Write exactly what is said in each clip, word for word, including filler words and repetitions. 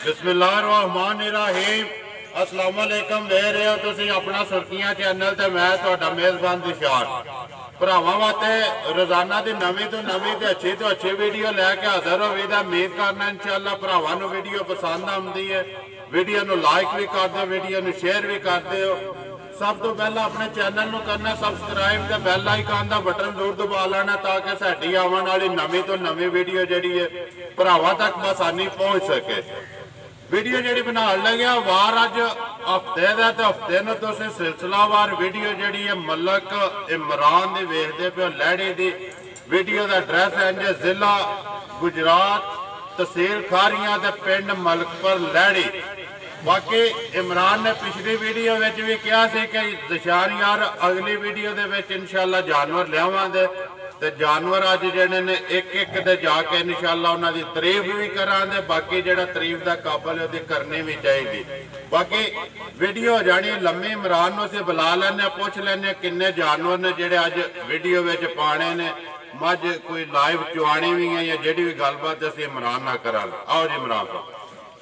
बिस्मिल्लाहिर्रहमानिर्रहीम अस्सलाम वालेकुम दे रहे हो तुसी अपना सुर्खियां चैनल ते मैं तुहाडा मेज़बान दिशार भरावां वास्ते रोजाना की नवीं तो नवीं ते अच्छी तो अच्छी वीडियो लैके हाजिर होवी दा उम्मीद करना इंशाअल्लाह भरावां नूं वीडियो पसंद आउंदी है। वीडियो नूं लाइक भी कर दो, वीडियो नूं शेयर भी कर दो। सब तो पहला अपने चैनल नूं करना सबसक्राइब ते बैल आइकन दा बटन जरूर दबा लेना ताकि साडी आवन वाली नवीं तो नवीं वीडियो जिहड़ी है भरावां तक आसानी पहुंच सके। वीडियो जी बना लगे वार अज हफ्ते का तो हफ्ते में तुम सिलसिलावार वीडियो जी है मलक इमरान की वेखते पे लैड़ी की वीडियो का एड्रैस है जी जिला गुजरात तहसील खारियां ते पिंड मलकपुर लैड़ी। बाकी इमरान ने पिछली वीडियो में भी कहा कि दशान यार अगली वीडियो के इंशाअल्लाह जानवर लियावांगे ते जानवर अज जिहड़े ने एक एक दे जाके इंशाअल्लाह उन्हां दी तारीफ भी करांगे। बाकी जिहड़ा तारीफ दा काबिल है उहदी करनी भी चाहिए। बाकी वीडियो हो जानी लम्मी। इमरान नूं असीं बुला लैने पुछ लैने किन्ने जानवर ने जिहड़े अज वीडियो विच पाने ने। मझ कोई लाइव चुआनी भी है या जिहड़ी भी गलबात असीं इमरान नाल करांगे। आओ जी इमरान साहब।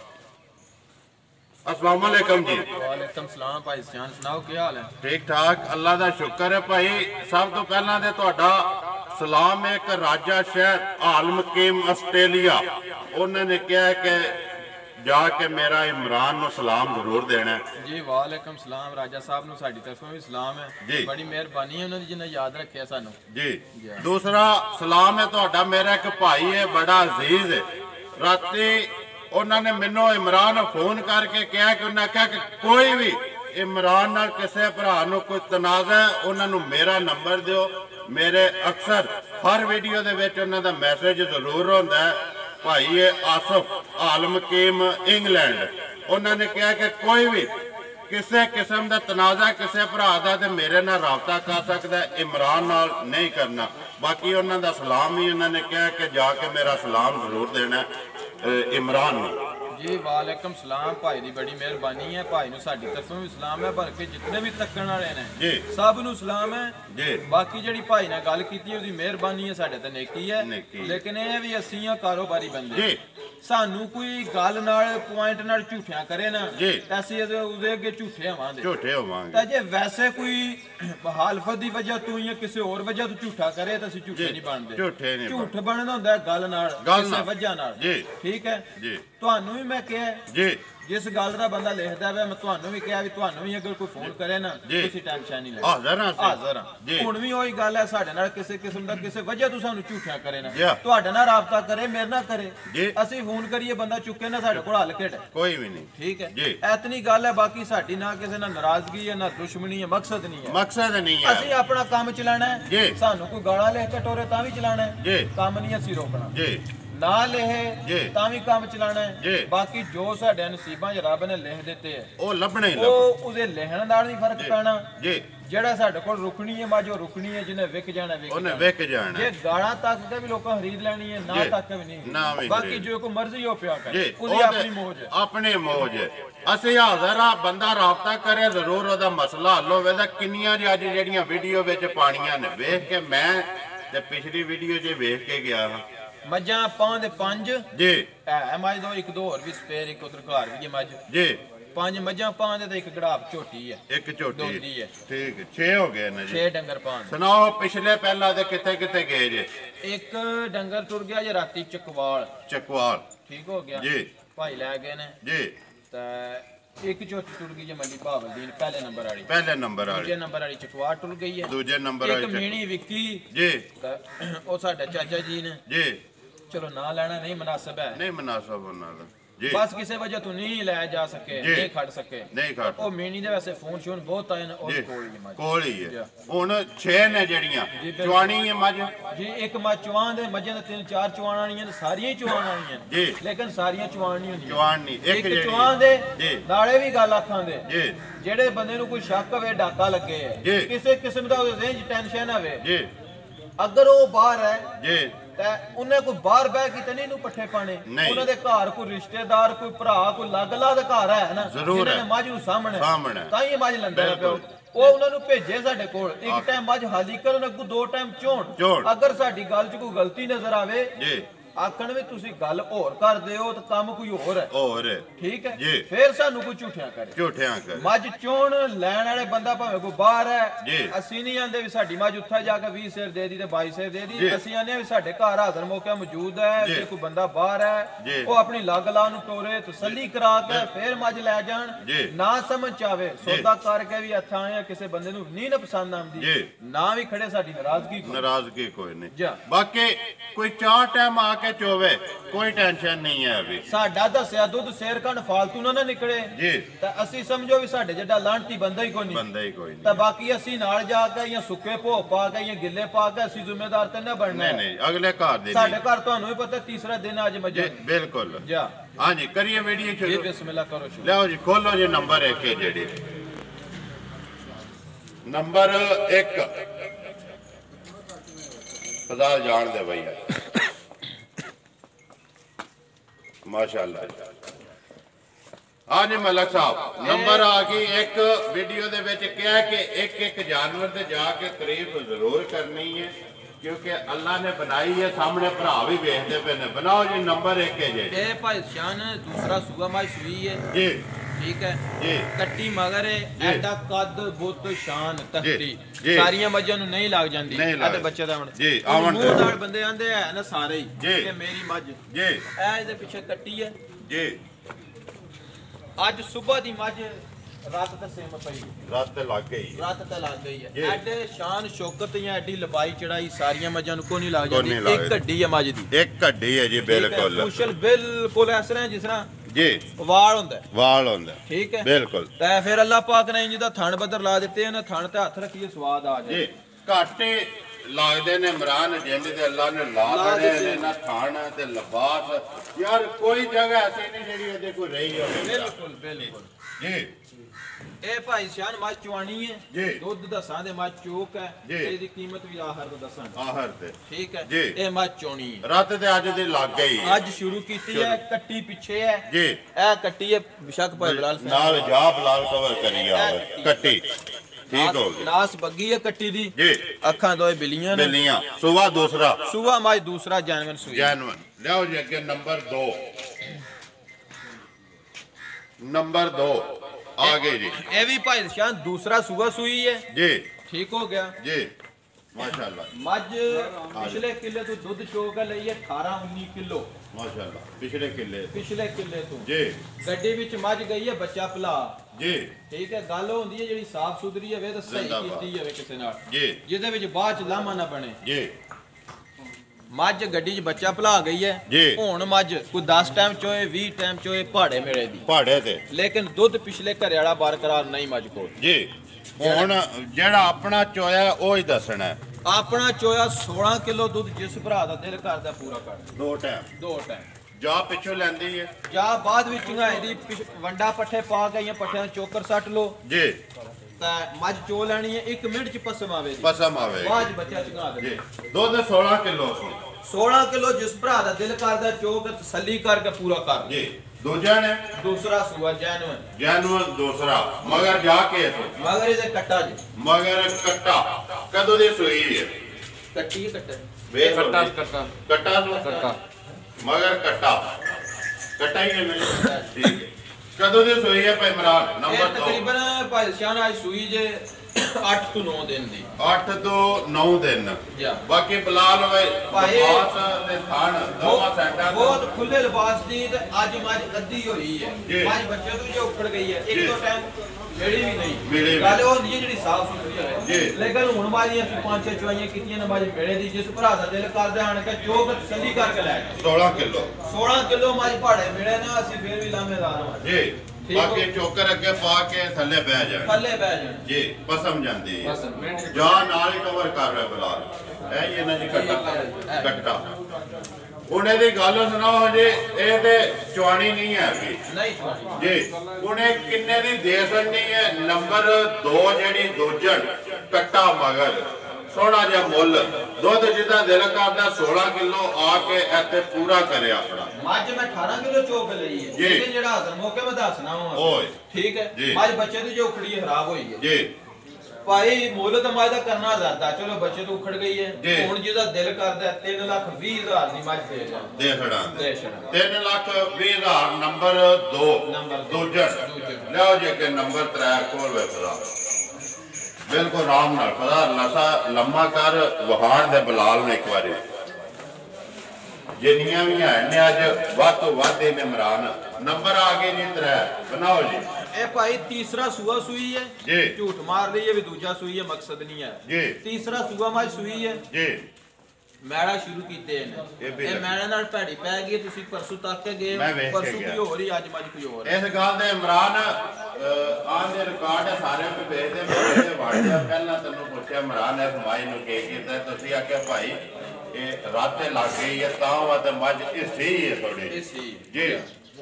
अस्सलाम वालेकुम जी। वालेकुम सलाम भाई जान सुनाओ क्या हाल है? ठीक ठाक अल्लाह दा शुक्र है भाई। सब तो पहला ते तुहाडा सलाम है एक राजा शहर आलमकीम आस्ट्रेलिया उन्होंने कहा कि जाके मेरा इमरान नूं सलाम जरूर देना है जी। वालेकुम सलाम राजा साहब नूं साडी तरफों भी सलाम है जी। बड़ी मेहरबानी है उन्होंने जिन्हें याद रखे सानू जी। दूसरा सलाम है तुहाडा मेरा एक भाई है बड़ा अजीज है। राती उन्होंने मैनू इमरान फोन करके कहा कि उन्हें कहा कि कोई भी इमरान नाल किसी भरा नूं कोई तनाज़ा है उन्होंने मेरा नंबर दिओ। मेरे अक्सर हर वीडियो दे विच उन्हां दा मैसेज जरूर होंदा है। भाई है आसफ आलमकीम इंग्लैंड उन्होंने कहा कि कोई भी किसी किस्म का तनाज़ा किसी भरा दा ते मेरे नाल राबता कर सकता है, इमरान नाल नहीं करना। बाकी उन्हां दा सलाम ही उन्होंने कहा कि जाके मेरा सलाम जरूर देना इमरान ने जी। वालेकुम सलाम भाई दी बड़ी मेहरबानी है। भाई नूं साडी तरफों भी सलाम है बल्कि जितने भी तक्कण वाले ने जी सब नूं सलाम है जी। बाकी जिहड़ी भाई ने गल कीती उसदी मेहरबानी है साडे ते नेकी है नेकी। लेकिन ये भी असीं आ कारोबारी बंदे जी। सानू कोई गल नाल पॉइंट नाल झूठियां करे ना जी असीं उहदे अगे झूठे होवांगे झूठे होवांगे। ते जे वैसे कोई हालफत दी वजह तों या किसी होर वजह तों झूठा करे तां असीं झूठे नहीं बनदे। झूठे नहीं झूठ बनना हुंदा है गल नाल किसी वजह नाल जी। ठीक है जी। तुहानू भी मैं कहा जी जिस गल का बंदा लिखता है मैं तुहानू भी कहा भी तुहानू भी अगर कोई फोन करे ना तुसीं टेंशन नहीं लेनी। हाज़र हां हाज़र हां। हुण भी ओही गल है साडे नाल किसी किस्म दा किसी वजह तों सानू झूठियां करे ना तुहाडे नाल राबता करे मेरे नाल करे असीं फोन करिए बंदा चुके ना साडे कोल हल केड़ कोई भी नहीं। ठीक है जी। इतनी गल है। बाकी साडी ना किसी नाल नाराजगी है ना दुश्मनी है मकसद नहीं है मकसद नहीं है। असीं अपना काम चलाना है जी। सानू कोई गालां लिख के टोरे तां भी चलाना है जी। काम नहीं असीं रोकना जी। ना लिखे तां भी काम चलाना है। बाकी जो साडे नसीबां च रब ने लिख दिते है ओ लभणे ओ उहदे लिखण नाल नहीं फर्क पैना जी। जेड़ा साडे कोल रुकनी है मज रुकनी है जिन्हें विक जाना विक ओने विक जाना जे गाड़ा तक के भी लोकां खरीद लेनी है ना तक भी नहीं। बाकी जो को मर्जी हो पिया करे ओदी अपनी मौज है अपनी मौज है। असीं हाज़र आ बंदा राबता करे जरूर ओदा मसला हल होवे। तां किन्नियां अज जेहड़ियां वीडियो विच पाणियां ने वेख के मैं ते पिछली वीडियो च वेख के गया हां मज्जां पां दे पंज जी है मज दो एक दो होर भी स्पेयर एक उधर घर भी है मज जी। पांच मज्जां पां दे ते एक गड़ाप झोटी है एक झोटी है। ठीक है छे हो गए ना जी। छे डंगर पां सुनाओ पिछले पहला ते किथे किथे गए जे? एक डंगर टुर गया जे राती चकवाल चकवाल ठीक हो गया जी। भाई लै गए ने जी। ते एक चौथी टुर गई है मंडी भावलदीन पहले नंबर वाली पहले नंबर वाली दूजे नंबर वाली चकवार टुर गई है दूजे नंबर वाली एक मेणी विकी जी। ओ साडे चाचा जी ने जी। चलो ना लेना नहीं मुनासिब है नहीं मुनासिब होना जी। बस किसी वजह तो नहीं लै जा सके नहीं खड़ सके नहीं खड़ ओ मेणी दे वैसे फोन शोन बहुत आए और कोल ही मज कोल ही है। हुन छे ने जेड़ियां चवानी है मज जी। एक मज चवान दे मजे दे तीन चार चवान वालियां ने सारियां चवान वालियां जी। लेकिन सारियां चवान नहीं होंदी चवान नहीं एक चवान दे जी। नाले भी गल आखां दे जी जेड़े बंदे नु कोई शक होवे डाका लगे है किसी किस्म दा रेंज टेंशन होवे जी अगर वो बाहर है जी उन्हें कोई बाहर बह के नहीं पट्ठे पाने उन्होंने घर कोई रिश्तेदार कोई भरा कोई लग लाद घर है ना जरूर मझ सामने तां मझ लंदा पियो वो उन्होंने भेजे साडे कोल एक टाइम मझ हाली कर अगू दो टाइम चोण अगर साडी गल च कोई गलती नजर आवे ਆਖਣ ਵੀ ਤੁਸੀਂ ਗੱਲ ਹੋਰ ਕਰਦੇ ਹੋ ਤੇ ਕੰਮ ਕੋਈ ਹੋਰ ਹੈ ਹੋਰ ਠੀਕ ਹੈ ਜੀ ਫਿਰ ਸਾਨੂੰ ਕੋਈ ਝੂਠਿਆਂ ਕਰੇ ਝੂਠਿਆਂ ਕਰੇ ਮੱਝ ਚੋਣ ਲੈਣ ਵਾਲੇ ਬੰਦਾ ਭਾਵੇਂ ਕੋਈ ਬਾਹਰ ਹੈ ਜੀ ਅਸੀਂ ਨਹੀਂ ਆਂਦੇ ਵੀ ਸਾਡੀ ਮੱਝ ਉੱਥੇ ਜਾ ਕੇ ਵੀਹ ਸਿਰ ਦੇ ਦੀ ਤੇ ਬਾਈ ਸਿਰ ਦੇ ਦੀ ਅਸੀਂ ਆਂਦੇ ਵੀ ਸਾਡੇ ਘਰ ਹਾਜ਼ਰ ਮੌਕਾ ਮੌਜੂਦ ਹੈ ਜੇ ਕੋਈ ਬੰਦਾ ਬਾਹਰ ਹੈ ਉਹ ਆਪਣੀ ਲੱਗ ਲਾ ਨੂੰ ਤੋਰੇ ਤਸੱਲੀ ਕਰਾ ਕੇ ਫਿਰ ਮੱਝ ਲੈ ਜਾਣ ਨਾ ਸਮਝ ਆਵੇ ਸੌਦਾ ਕਰਕੇ ਵੀ ਹੱਥਾਂ ਆਏ ਕਿਸੇ ਬੰਦੇ ਨੂੰ ਨਹੀਂ ਨਾ ਪਸੰਦ ਆਉਂਦੀ ਨਾ ਵੀ ਖੜੇ ਸਾਡੀ ਨਾਰਾਜ਼ਗੀ ਨਾਰਾਜ਼ਗੀ ਕੋਈ ਨਹੀਂ ਬਾਕੀ ਕੋਈ ਚਾਰ ਟਾਈਮ ਆ ਕੇ ਚੋਵੇ ਕੋਈ ਟੈਨਸ਼ਨ ਨਹੀਂ ਹੈ ਵੀ ਸਾਡਾ ਦੱਸਿਆ ਦੁੱਧ ਸਿਰ ਕੰਨ ਫਾਲਤੂ ਨਾ ਨਾ ਨਿਕਲੇ ਜੀ ਤਾਂ ਅਸੀਂ ਸਮਝੋ ਵੀ ਸਾਡੇ ਜਿਹੜਾ ਲਾਂਟੀ ਬੰਦਾ ਹੀ ਕੋਈ ਨਹੀਂ ਬੰਦਾ ਹੀ ਕੋਈ ਨਹੀਂ ਤਾਂ ਬਾਕੀ ਅਸੀਂ ਨਾਲ ਜਾ ਕੇ ਜਾਂ ਸੁੱਕੇ ਭੋ ਪਾ ਕੇ ਜਾਂ ਗਿੱਲੇ ਪਾ ਕੇ ਅਸੀਂ ਜ਼ਿੰਮੇਦਾਰ ਤੇ ਨਾ ਬਣਨਾ ਨਹੀਂ ਨਹੀਂ ਅਗਲੇ ਘਰ ਦੇ ਸਾਡੇ ਘਰ ਤੁਹਾਨੂੰ ਵੀ ਪਤਾ ਤੀਸਰਾ ਦਿਨ ਅੱਜ ਮੱਝ ਬਿਲਕੁਲ ਜਾ ਹਾਂਜੀ ਕਰੀਏ ਵੀਡੀਓ ਸ਼ੁਰੂ ਜੀ ਬਿਸਮਿਲ੍ਲਾ ਕਰੋ ਸ਼ੁਰੂ ਲਓ ਜੀ ਖੋਲੋ ਜੀ ਨੰਬਰ ਇੱਕ ਹੈ ਜਿਹੜੀ ਨੰਬਰ ਇੱਕ ਪਦਾਲ ਜਾਣ ਦੇ ਭਈਆ ਮਾਸ਼ਾਅੱਲਾ ਹਾਂਜੀ ਮਲਕ ਸਾਹਿਬ ਨੰਬਰ ਆ ਗਈ ਇੱਕ ਵੀਡੀਓ ਦੇ ਵਿੱਚ ਕਿਹਾ ਕਿ ਇੱਕ ਇੱਕ ਜਾਨਵਰ ਤੇ ਜਾ ਕੇ ਤਾਰੀਫ ਜ਼ਰੂਰ ਕਰਨੀ ਹੈ ਕਿਉਂਕਿ ਅੱਲਾ ਨੇ ਬਣਾਈ ਹੈ ਸਾਹਮਣੇ ਭਰਾ ਵੀ ਵੇਖਦੇ ਪਏ ਨੇ ਬਣਾਓ ਜੀ ਨੰਬਰ ਇੱਕ ਹੈ ਜੀ ਇਹ ਭਾਈ ਸ਼ਾਨ ਦੂਸਰਾ ਸੂਆ ਮਾਈ ਸੂਈ ਹੈ ਜੀ ਠੀਕ ਹੈ ਜੀ ਕੱਟੀ ਮਗਰ ਹੈ ਐਡਾ ਕੱਦ ਬੁੱਤ ਸ਼ਾਨ ਤਖਤੀ ਸਾਰੀਆਂ ਮੱਝਾਂ ਨੂੰ ਨਹੀਂ ਲੱਗ ਜਾਂਦੀ ਅਤੇ ਬੱਚੇ ਦਾ ਹੁਣ ਜੀ ਆਵਣ ਮੂੰਹ ਨਾਲ ਬੰਦੇ ਆਂਦੇ ਆ ਨਾ ਸਾਰੇ ਹੀ ਕਿ ਮੇਰੀ ਮੱਝ ਜੀ ਇਹ ਇਹਦੇ ਪਿੱਛੇ ਕੱਟੀ ਹੈ ਜੀ ਅੱਜ ਸਵੇਰ ਦੀ ਮੱਝ ਰਾਤ ਤੇ ਸੇਮ ਪਈ ਰਾਤ ਤੇ ਲੱਗ ਗਈ ਰਾਤ ਤੇ ਲੱਗ ਗਈ ਹੈ ਐਡੇ ਸ਼ਾਨ ਸ਼ੌਕਤ ਜਾਂ ਐਡੀ ਲੰਬਾਈ ਚੜਾਈ ਸਾਰੀਆਂ ਮੱਝਾਂ ਨੂੰ ਕੋਈ ਨਹੀਂ ਲੱਗ ਜਾਂਦੀ ਇੱਕ ਹੱਡੀ ਹੈ ਮੱਝ ਦੀ ਇੱਕ ਹੱਡੀ ਹੈ ਜੀ ਬਿਲਕੁਲ ਕੁਸ਼ਲ ਬਿਲਕੁਲ ਇਸ ਤਰ੍ਹਾਂ ਜਿਸ ਤਰ੍ਹਾਂ ਜੀ ਵਾਲ ਹੁੰਦਾ ਵਾਲ ਹੁੰਦਾ ਠੀਕ ਹੈ ਬਿਲਕੁਲ ਤੇ ਫਿਰ ਅੱਲਾਹ ਪਾਕ ਨੇ ਜਿਹਦਾ ਥਣ ਬੱਦਰ ਲਾ ਦਿੱਤੇ ਉਹਨਾਂ ਥਣ ਤੇ ਹੱਥ ਰੱਖੀਏ ਸਵਾਦ ਆ ਜਾਏ ਜੀ ਘਾਟੇ ਲੱਗਦੇ ਨੇ ਇਮਰਾਨ ਜਿੰਦ ਤੇ ਅੱਲਾਹ ਨੇ ਲਾ ਦੇਣੇ ਨੇ ਨਾ ਥਣ ਤੇ ਲਿਬਾਸ ਯਾਰ ਕੋਈ ਜਗ੍ਹਾ ਐਸੀ ਨਹੀਂ ਜਿਹੜੀ ਇਹਦੇ ਕੋਈ ਰਹੀ ਹੋਵੇ ਬਿਲਕੁਲ ਬਿਲਕੁਲ ਜੀ ਇਹ ਭਾਈ ਸਿਆਨ ਮੱਝ ਚਵਾਣੀ ਹੈ ਜੀ ਦੁੱਧ ਦੱਸਾਂ ਦੇ ਮੱਝ ਚੋਕ ਹੈ ਇਹਦੀ ਕੀਮਤ ਵੀ ਆਖਰ ਤੋਂ ਦੱਸਾਂ ਆਖਰ ਤੇ ਠੀਕ ਹੈ ਜੀ ਇਹ ਮੱਝ ਚੋਣੀ ਹੈ ਰਾਤ ਤੇ ਅੱਜ ਦੇ ਲੱਗ ਗਈ ਅੱਜ ਸ਼ੁਰੂ ਕੀਤੀ ਹੈ ਕੱਟੀ ਪਿੱਛੇ ਹੈ ਜੀ ਇਹ ਕੱਟੀ ਹੈ ਬਿਸ਼ੱਕ ਭਾਈ ਬਲਾਲ ਨਾਲ ਜਾ ਬਲਾਲ ਕਵਰ ਕਰੀ ਆਵੇ ਕੱਟੀ ਠੀਕ ਹੋ ਗਈ ਨਾਸ ਬੱਗੀ ਹੈ ਕੱਟੀ ਦੀ ਜੀ ਅੱਖਾਂ ਦੋਏ ਬਿੱਲੀਆਂ ਨੇ ਬਿੱਲੀਆਂ ਸੂਆ ਦੂਸਰਾ ਸੂਆ ਮੱਝ ਦੂਸਰਾ ਜੈਨਵਨ ਸੂਈ ਜੈਨਵਨ ਲਿਆਓ ਜੀ ਅੱਗੇ ਨੰਬਰ ਦੋ ਨੰਬਰ ਦੋ ਆ ਗਏ ਜੀ ਇਹ ਵੀ ਭਾਈ ਸ਼ਾਨ ਦੂਸਰਾ ਸੂਆ ਸੂਈ ਹੈ ਜੀ ਠੀਕ ਹੋ ਗਿਆ ਜੀ ਮਾਸ਼ਾਅੱਲਾ ਮੱਝ ਪਿਛਲੇ ਕਿੱਲੇ ਤੋਂ ਦੁੱਧ ਚੋ ਕੇ ਲਈ ਹੈ ਅਠਾਰਾਂ ਉੱਨੀ ਕਿਲੋ ਮਾਸ਼ਾਅੱਲਾ ਪਿਛਲੇ ਕਿੱਲੇ ਪਿਛਲੇ ਕਿੱਲੇ ਤੋਂ ਜੀ ਗੱਡੀ ਵਿੱਚ ਮੱਝ ਗਈ ਹੈ ਬੱਚਾ ਭਲਾ ਜੀ ਠੀਕ ਹੈ ਗੱਲ ਹੁੰਦੀ ਹੈ ਜਿਹੜੀ ਸਾਫ ਸੁਥਰੀ ਹੋਵੇ ਤਾਂ ਸਹੀ ਕੀਤੀ ਜਾਵੇ ਕਿਸੇ ਨਾਲ ਜੀ ਜਿਹਦੇ ਵਿੱਚ ਬਾਅਦ ਚ ਲਾਮਾ ਨਾ ਬਣੇ ਜੀ ਮੱਝ ਗੱਡੀ 'ਚ ਬੱਚਾ ਭਲਾ ਗਈ ਹੈ ਹੁਣ ਮੱਝ ਕੋਈ ਦਸ ਟਾਈਮ ਚੋਏ ਵੀਹ ਟਾਈਮ ਚੋਏ ਪਹਾੜੇ ਮੇਲੇ ਦੀ ਪਹਾੜੇ ਤੇ ਲੇਕਿਨ ਦੁੱਧ ਪਿਛਲੇ ਘਰੇ ਵਾਲਾ ਬਰਕਰਾਰ ਨਹੀਂ ਮੱਝ ਕੋਲ ਜੀ ਹੁਣ ਜਿਹੜਾ ਆਪਣਾ ਚੋਇਆ ਉਹ ਹੀ ਦੱਸਣਾ ਆਪਣਾ ਚੋਇਆ ਸੋਲਾਂ ਕਿਲੋ ਦੁੱਧ ਜਿਸ ਭਰਾ ਦਾ ਦਿਲ ਕਰਦਾ ਪੂਰਾ ਕਰ ਦੋ ਟਾਈਮ ਦੋ ਟਾਈਮ ਜਾ ਪਿੱਛੋਂ ਲੈਂਦੀ ਹੈ ਜਾਂ ਬਾਅਦ ਵਿੱਚ ਚੰਗਾਈ ਦੀ ਵੰਡਾ ਪੱਠੇ ਪਾ ਕੇ ਜਾਂ ਪੱਠਿਆਂ ਨੂੰ ਚੋਕਰ ਸੱਟ ਲੋ ਜੀ ਤਾਂ ਮੱਝ ਚੋ ਲੈਣੀ ਹੈ ਇੱਕ ਮਿੰਟ ਚ ਪਸਮ ਆਵੇਗੀ ਪਸਮ ਆਵੇਗੀ ਬਾਅਦ ਬੱਚਾ ਚੰਗਾ ਦੇ ਦੁੱਧ ਸੋਲਾਂ ਕਿਲੋ ਸੋਲਾਂ ਕਿਲੋ ਜਿਸ ਭਰਾ ਦਾ ਦਿਲ ਕਰਦਾ ਚੋ ਕੇ ਤਸੱਲੀ ਕਰਕੇ ਪੂਰਾ ਕਰ ਜੀ ਦੂਜਾ ਨੇ ਦੂਸਰਾ ਸੂਆ ਜੈਨੂਨ ਜੈਨੂਨ ਦੂਸਰਾ ਮਗਰ ਜਾ ਕੇ ਮਗਰ ਇਹਦੇ ਕੱਟਾ ਜੀ ਮਗਰ ਕੱਟਾ ਕਦੋਂ ਦੀ ਸੂਈ ਹੈ ਕੱਟੀ ਕੱਟਾ ਵੇ ਕੱਟਾ ਕੱਟਾ ਕੱਟਾ ਕੱਟਾ ਮਗਰ ਕੱਟਾ ਕੱਟਾ ਹੀ ਹੈ ਠੀਕ ਹੈ ਕਦੋਂ ਦੀ ਸੂਈ ਹੈ ਭਾਈ ਇਮਰਾਨ ਨੰਬਰ ਦੋ ਤਕਰੀਬਨ ਭਾਈ ਸ਼ਾਨ ਅੱਜ ਸੂਈ ਜੇ ਅੱਠ ਤੋਂ ਨੌ ਦਿਨ ਦੀ ਅੱਠ ਤੋਂ ਨੌ ਦਿਨ ਬਾਕੀ ਬਲਾਲ ਵੇ ਲਿਬਾਸ ਤੇ ਥਣ ਦੋਵਾਂ ਸਾਈਡਾਂ ਬਹੁਤ ਖੁੱਲੇ ਲਿਬਾਸ ਦੀ ਤੇ ਅੱਜ ਮੱਝ ਅੱਧੀ ਹੋਈ ਹੈ ਮੱਝ ਬੱਚੇ ਤੋਂ ਜੋ ਉੱਪੜ ਗਈ ਹੈ ਇੱਕ ਦੋ ਟਾਈਮ ਮਿਲੀ ਵੀ ਨਹੀਂ ਗੱਲ ਉਹ ਨਹੀਂ ਜਿਹੜੀ ਸਾਫ ਸੁਥਰੀ ਹੋਵੇ ਲੇਕਿਨ ਹੁਣ ਮਾਰੀਆਂ ਅਸੀਂ ਪੰਜ ਛੇ ਚੁਆਈਆਂ ਕੀਤੀਆਂ ਨੇ ਮੱਝ ਮੇੜੇ ਦੀ ਜਿਸ ਭਰਾ ਦਾ ਦਿਲ ਕਰਦਾ ਆਣ ਕੇ ਜੋ ਤਸੱਲੀ ਕਰਕੇ ਲੈ ਸੋਲਾਂ ਕਿਲੋ ਸੋਲਾਂ ਕਿਲੋ ਮੱਝ ਪਹਾੜੇ ਮਿਲੇ ਨਾ ਅਸੀਂ ਫੇਰ ਵੀ ਲਾਮੇਦਾਰ ਹਾਂ ਜੀ ਬਾਕੀ ਚੋਕਰ ਅੱਗੇ ਪਾ ਕੇ ਥੱਲੇ ਬਹਿ ਜਾਣ ਥੱਲੇ ਬਹਿ ਜਾਣ ਜੀ ਪਸਮ ਜਾਂਦੀ ਹੈ ਜਾ ਨਾਲ ਹੀ ਕਵਰ ਕਰ ਰਿਹਾ ਬਲਾਲ ਇਹ ਇਹਨਾਂ ਦੀ ਕੱਟਾ ਕੱਟਾ ਉਹਨੇ ਦੀ ਗੱਲ ਸੁਣਾਓ ਜੀ ਇਹ ਤੇ ਚਵਾਣੀ ਨਹੀਂ ਹੈ ਵੀ ਨਹੀਂ ਜੀ ਉਹਨੇ ਕਿੰਨੇ ਦੀ ਦੇ ਸਕਣੀ ਹੈ ਨੰਬਰ ਦੋ ਜਿਹੜੀ ਦੋਜਣ ਕੱਟਾ ਮਗਰ ਸੋਹਣਾ ਜਿਹਾ ਮੁੱਲ ਦੁੱਧ ਜਿਹਦਾ ਦਿਲ ਕਰਦਾ ਸੋਲਾਂ ਕਿਲੋ ਆ ਕੇ ਇੱਥੇ ਪੂਰਾ ਕਰੇ ਆਪਣਾ ਮੱਝ ਮੈਂ ਅਠਾਰਾਂ ਕਿਲੋ ਚੋਕ ਲਈ ਹੈ ਲੇਕਿਨ ਜਿਹੜਾ ਹਾਜ਼ਰ ਮੌਕੇ ਮੈਂ ਦੱਸਣਾ ਹਾਂ ਓਏ ਠੀਕ ਹੈ ਮੱਝ ਬੱਚੇ ਦੀ ਜੋ ਉਖੜੀ ਖਰਾਬ ਹੋਈ ਹੈ ਜੀ ਭਾਈ ਮੁੱਲ ਤਾਂ ਮਾਜ ਦਾ ਕਰਨਾ ਜ਼ਿਆਦਾ, ਚਲੋ ਬੱਚੇ ਤੋਂ ਉਖੜ ਗਈ ਹੈ, ਹੁਣ ਜਿਹਦਾ ਦਿਲ ਕਰਦਾ ਤਿੰਨ ਲੱਖ ਵੀਹ ਹਜ਼ਾਰ ਦੀ ਮੱਝ ਦੇ ਜਾ ਦੇ ਖੜਾ ਦੇ ਛੜਾ ਤਿੰਨ ਲੱਖ ਵੀਹ ਹਜ਼ਾਰ ਨੰਬਰ ਦੋ ਨੰਬਰ ਦੂਜਾ ਲਿਓ ਜੇ ਕਿ ਨੰਬਰ ਤਿੰਨ ਕੋਲ ਵੇਖਦਾ ਬਿਲਕੁਲ ਆਰਾਮ ਨਾਲ ਖੜਾ ਨਸਾ ਲੰਮਾ ਕਰ ਵਹਾਣ ਦੇ ਬਲਾਲ ਨੇ ਇੱਕ ਵਾਰੀ ਜਿੰਨੀਆਂ ਵੀ ਹੈ ਨੇ ਅੱਜ ਵੱਧ ਤੋਂ ਵੱਧ ਇਹ ਇਮਰਾਨ ਨੰਬਰ ਆ ਗਏ ਜੀ ਤਿੰਨ ਬਣਾਓ ਜੀ। ਇਹ ਭਾਈ ਤੀਸਰਾ ਸੂਆ ਸੂਈ ਹੈ ਜੀ, ਝੂਠ ਮਾਰ ਰਹੀ ਹੈ ਵੀ ਦੂਜਾ ਸੂਈ ਹੈ, ਮਕਸਦ ਨਹੀਂ ਹੈ ਜੀ। ਤੀਸਰਾ ਸੂਆ ਮੱਝ ਸੂਈ ਹੈ ਜੀ, ਮੈੜਾ ਸ਼ੁਰੂ ਕੀਤੇ ਨੇ ਇਹ ਮੈੜਾ ਨਾਲ ਭੈੜੀ ਪੈ ਗਈ, ਤੁਸੀਂ ਪਰਸੋਂ ਤੱਕ ਕੇ ਗਏ ਪਰਸੋਂ ਕੋਈ ਹੋਰ ਹੀ ਅੱਜ ਮੱਝ ਕੋਈ ਹੋਰ ਇਸ ਗੱਲ ਦੇ ਇਮਰਾਨ ਆਨ ਦੇ ਰਿਕਾਰਡ ਹੈ ਸਾਰੇ ਨੂੰ ਭੇਜਦੇ ਮੇਰੇ ਵਾੜਿਆ ਪਹਿਲਾਂ ਤੈਨੂੰ ਪੁੱਛਿਆ ਇਮਰਾਨ ਇਸ ਮਾਈ ਨੂੰ ਕੀ ਕੀਤਾ ਤੁਸੀਂ ਆਖਿਆ ਭਾਈ ਇਹ ਰਾਤੇ ਲੱਗ ਗਈ ਹੈ ਤਾਂ ਵਾ ਤੇ ਮੱਝ ਇਸ ਹੀ ਹੈ ਥੋੜੀ ਜੀ।